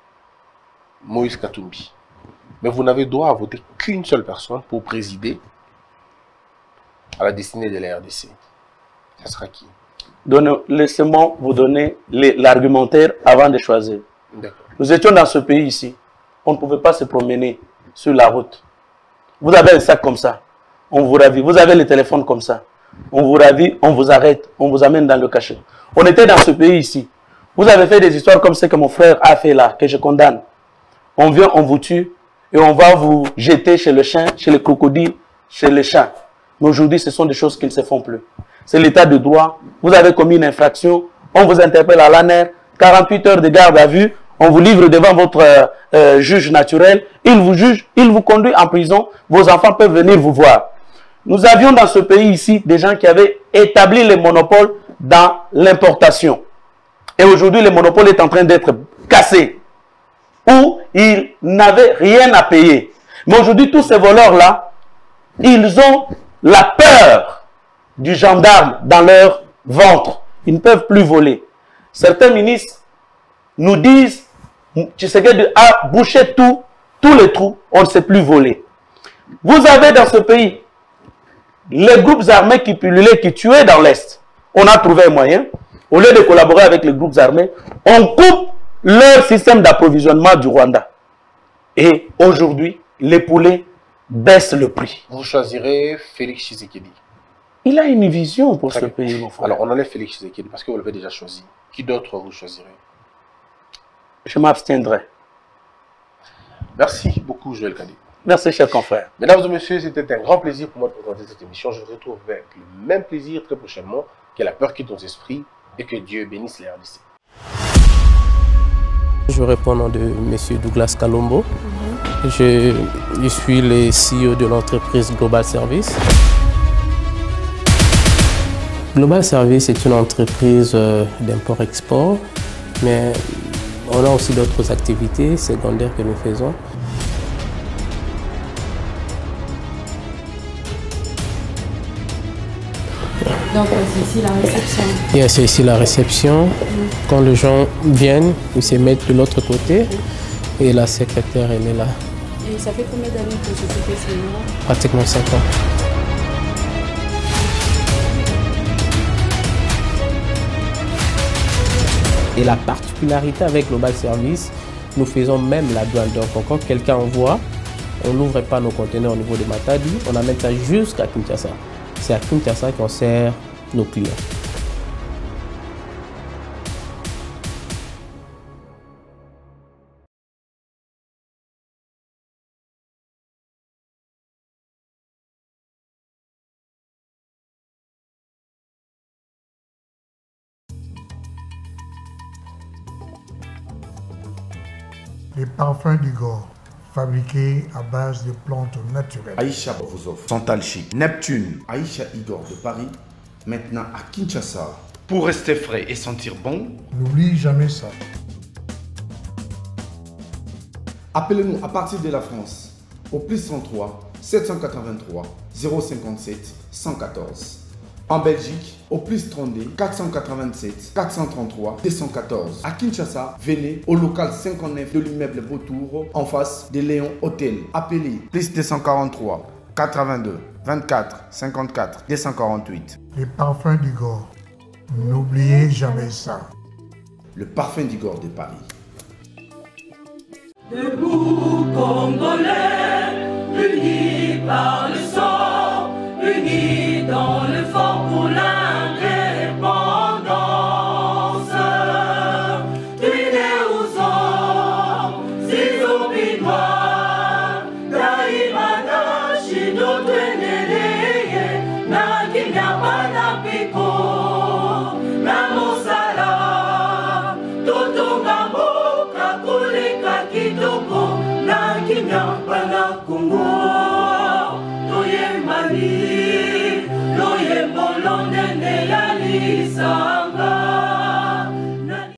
Speaker 5: Moïse Katumbi. Mais vous n'avez droit à voter qu'une seule personne pour présider à la destinée de la R D C. Ça sera qui?
Speaker 6: Laissez-moi vous donner l'argumentaire avant de choisir. Nous étions dans ce pays ici. On ne pouvait pas se promener sur la route. Vous avez un sac comme ça. On vous ravit. Vous avez le téléphone comme ça. On vous ravit, on vous arrête, on vous amène dans le cachot. On était dans ce pays ici. Vous avez fait des histoires comme ce que mon frère a fait là, que je condamne. On vient, on vous tue et on va vous jeter chez le chien, chez le crocodile, chez le chat. Mais aujourd'hui, ce sont des choses qui ne se font plus. C'est l'état de droit. Vous avez commis une infraction, on vous interpelle à l'A N E R, quarante-huit heures de garde à vue, on vous livre devant votre euh, euh, juge naturel, il vous juge, il vous conduit en prison, vos enfants peuvent venir vous voir. Nous avions dans ce pays ici des gens qui avaient établi les monopoles dans l'importation. Et aujourd'hui, le monopole est en train d'être cassé, où ils n'avaient rien à payer. Mais aujourd'hui, tous ces voleurs-là, ils ont la peur du gendarme dans leur ventre. Ils ne peuvent plus voler. Certains ministres nous disent, Tshisekedi a bouché tout, tous les trous, on ne sait plus voler. Vous avez dans ce pays les groupes armés qui pullulaient, qui tuaient dans l'Est. On a trouvé un moyen. Au lieu de collaborer avec les groupes armés, on coupe leur système d'approvisionnement du Rwanda. Et aujourd'hui, les poulets baissent le prix.
Speaker 5: Vous choisirez Félix Tshisekedi.
Speaker 6: Il a une vision pour
Speaker 5: Très
Speaker 6: ce
Speaker 5: bien.
Speaker 6: pays, mon frère.
Speaker 5: Alors, on enlève Félix Tshisekedi parce que vous l'avez déjà choisi. Qui d'autre vous choisirez?
Speaker 6: Je m'abstiendrai.
Speaker 5: Merci beaucoup, Joël Kadi.
Speaker 6: Merci, cher confrère.
Speaker 5: Mesdames et messieurs, c'était un grand plaisir pour moi de présenter cette émission. Je vous retrouve avec le même plaisir très prochainement. Que la peur quitte nos esprits et que Dieu bénisse les R D C.
Speaker 7: Je réponds au nom de M. Douglas Kalombo. Je, je suis le C E O de l'entreprise Global Service. Global Service est une entreprise euh, d'import-export, mais on a aussi d'autres activités secondaires que nous faisons.
Speaker 8: Donc c'est ici la réception.
Speaker 7: Et c'est ici la réception. Mm. Quand les gens viennent, ils se mettent de l'autre côté et la secrétaire elle est là.
Speaker 8: Et ça fait combien d'années que vous occupez ce numéro?
Speaker 7: Pratiquement cinq ans. Et la particularité avec Global Service, nous faisons même la douane. Donc quand quelqu'un envoie, on n'ouvre pas nos conteneurs au niveau de Matadi, on amène ça jusqu'à Kinshasa. C'est à Kinshasa qu'on sert nos clients.
Speaker 9: Les parfums d'Igor, fabriqués à base de plantes naturelles.
Speaker 10: Aïcha vous offre Santal Chic, Neptune, Aïcha Igor de Paris, maintenant à Kinshasa. Pour rester frais et sentir bon,
Speaker 9: n'oublie jamais ça.
Speaker 10: Appelez-nous à partir de la France au plus trente-trois sept cent quatre-vingt-trois zéro cinquante-sept cent quatorze. En Belgique, au plus trente-deux quatre cent quatre-vingt-sept quatre cent trente-trois deux cent quatorze. À Kinshasa, venez au local cinquante-neuf de l'immeuble Beautour, en face de Léon Hôtel. Appelez plus deux cent quarante-trois quatre-vingt-deux vingt-quatre cinquante-quatre deux cent quarante-huit.
Speaker 9: Les parfums d'Igor, n'oubliez jamais ça.
Speaker 10: Le parfum d'Igor de Paris.
Speaker 11: Debout Congolais, unis par le sang, unis dans le fort pour l'indépendance. Tués aux hommes, si opinois, Daimana, Shido, Tweneleye, Nakinyabana Piko, Namosala, Totongambo, Kakuleka Kitoko, Nakinyabana Kongo, Toyemani. Loye molonde ne ya lisa.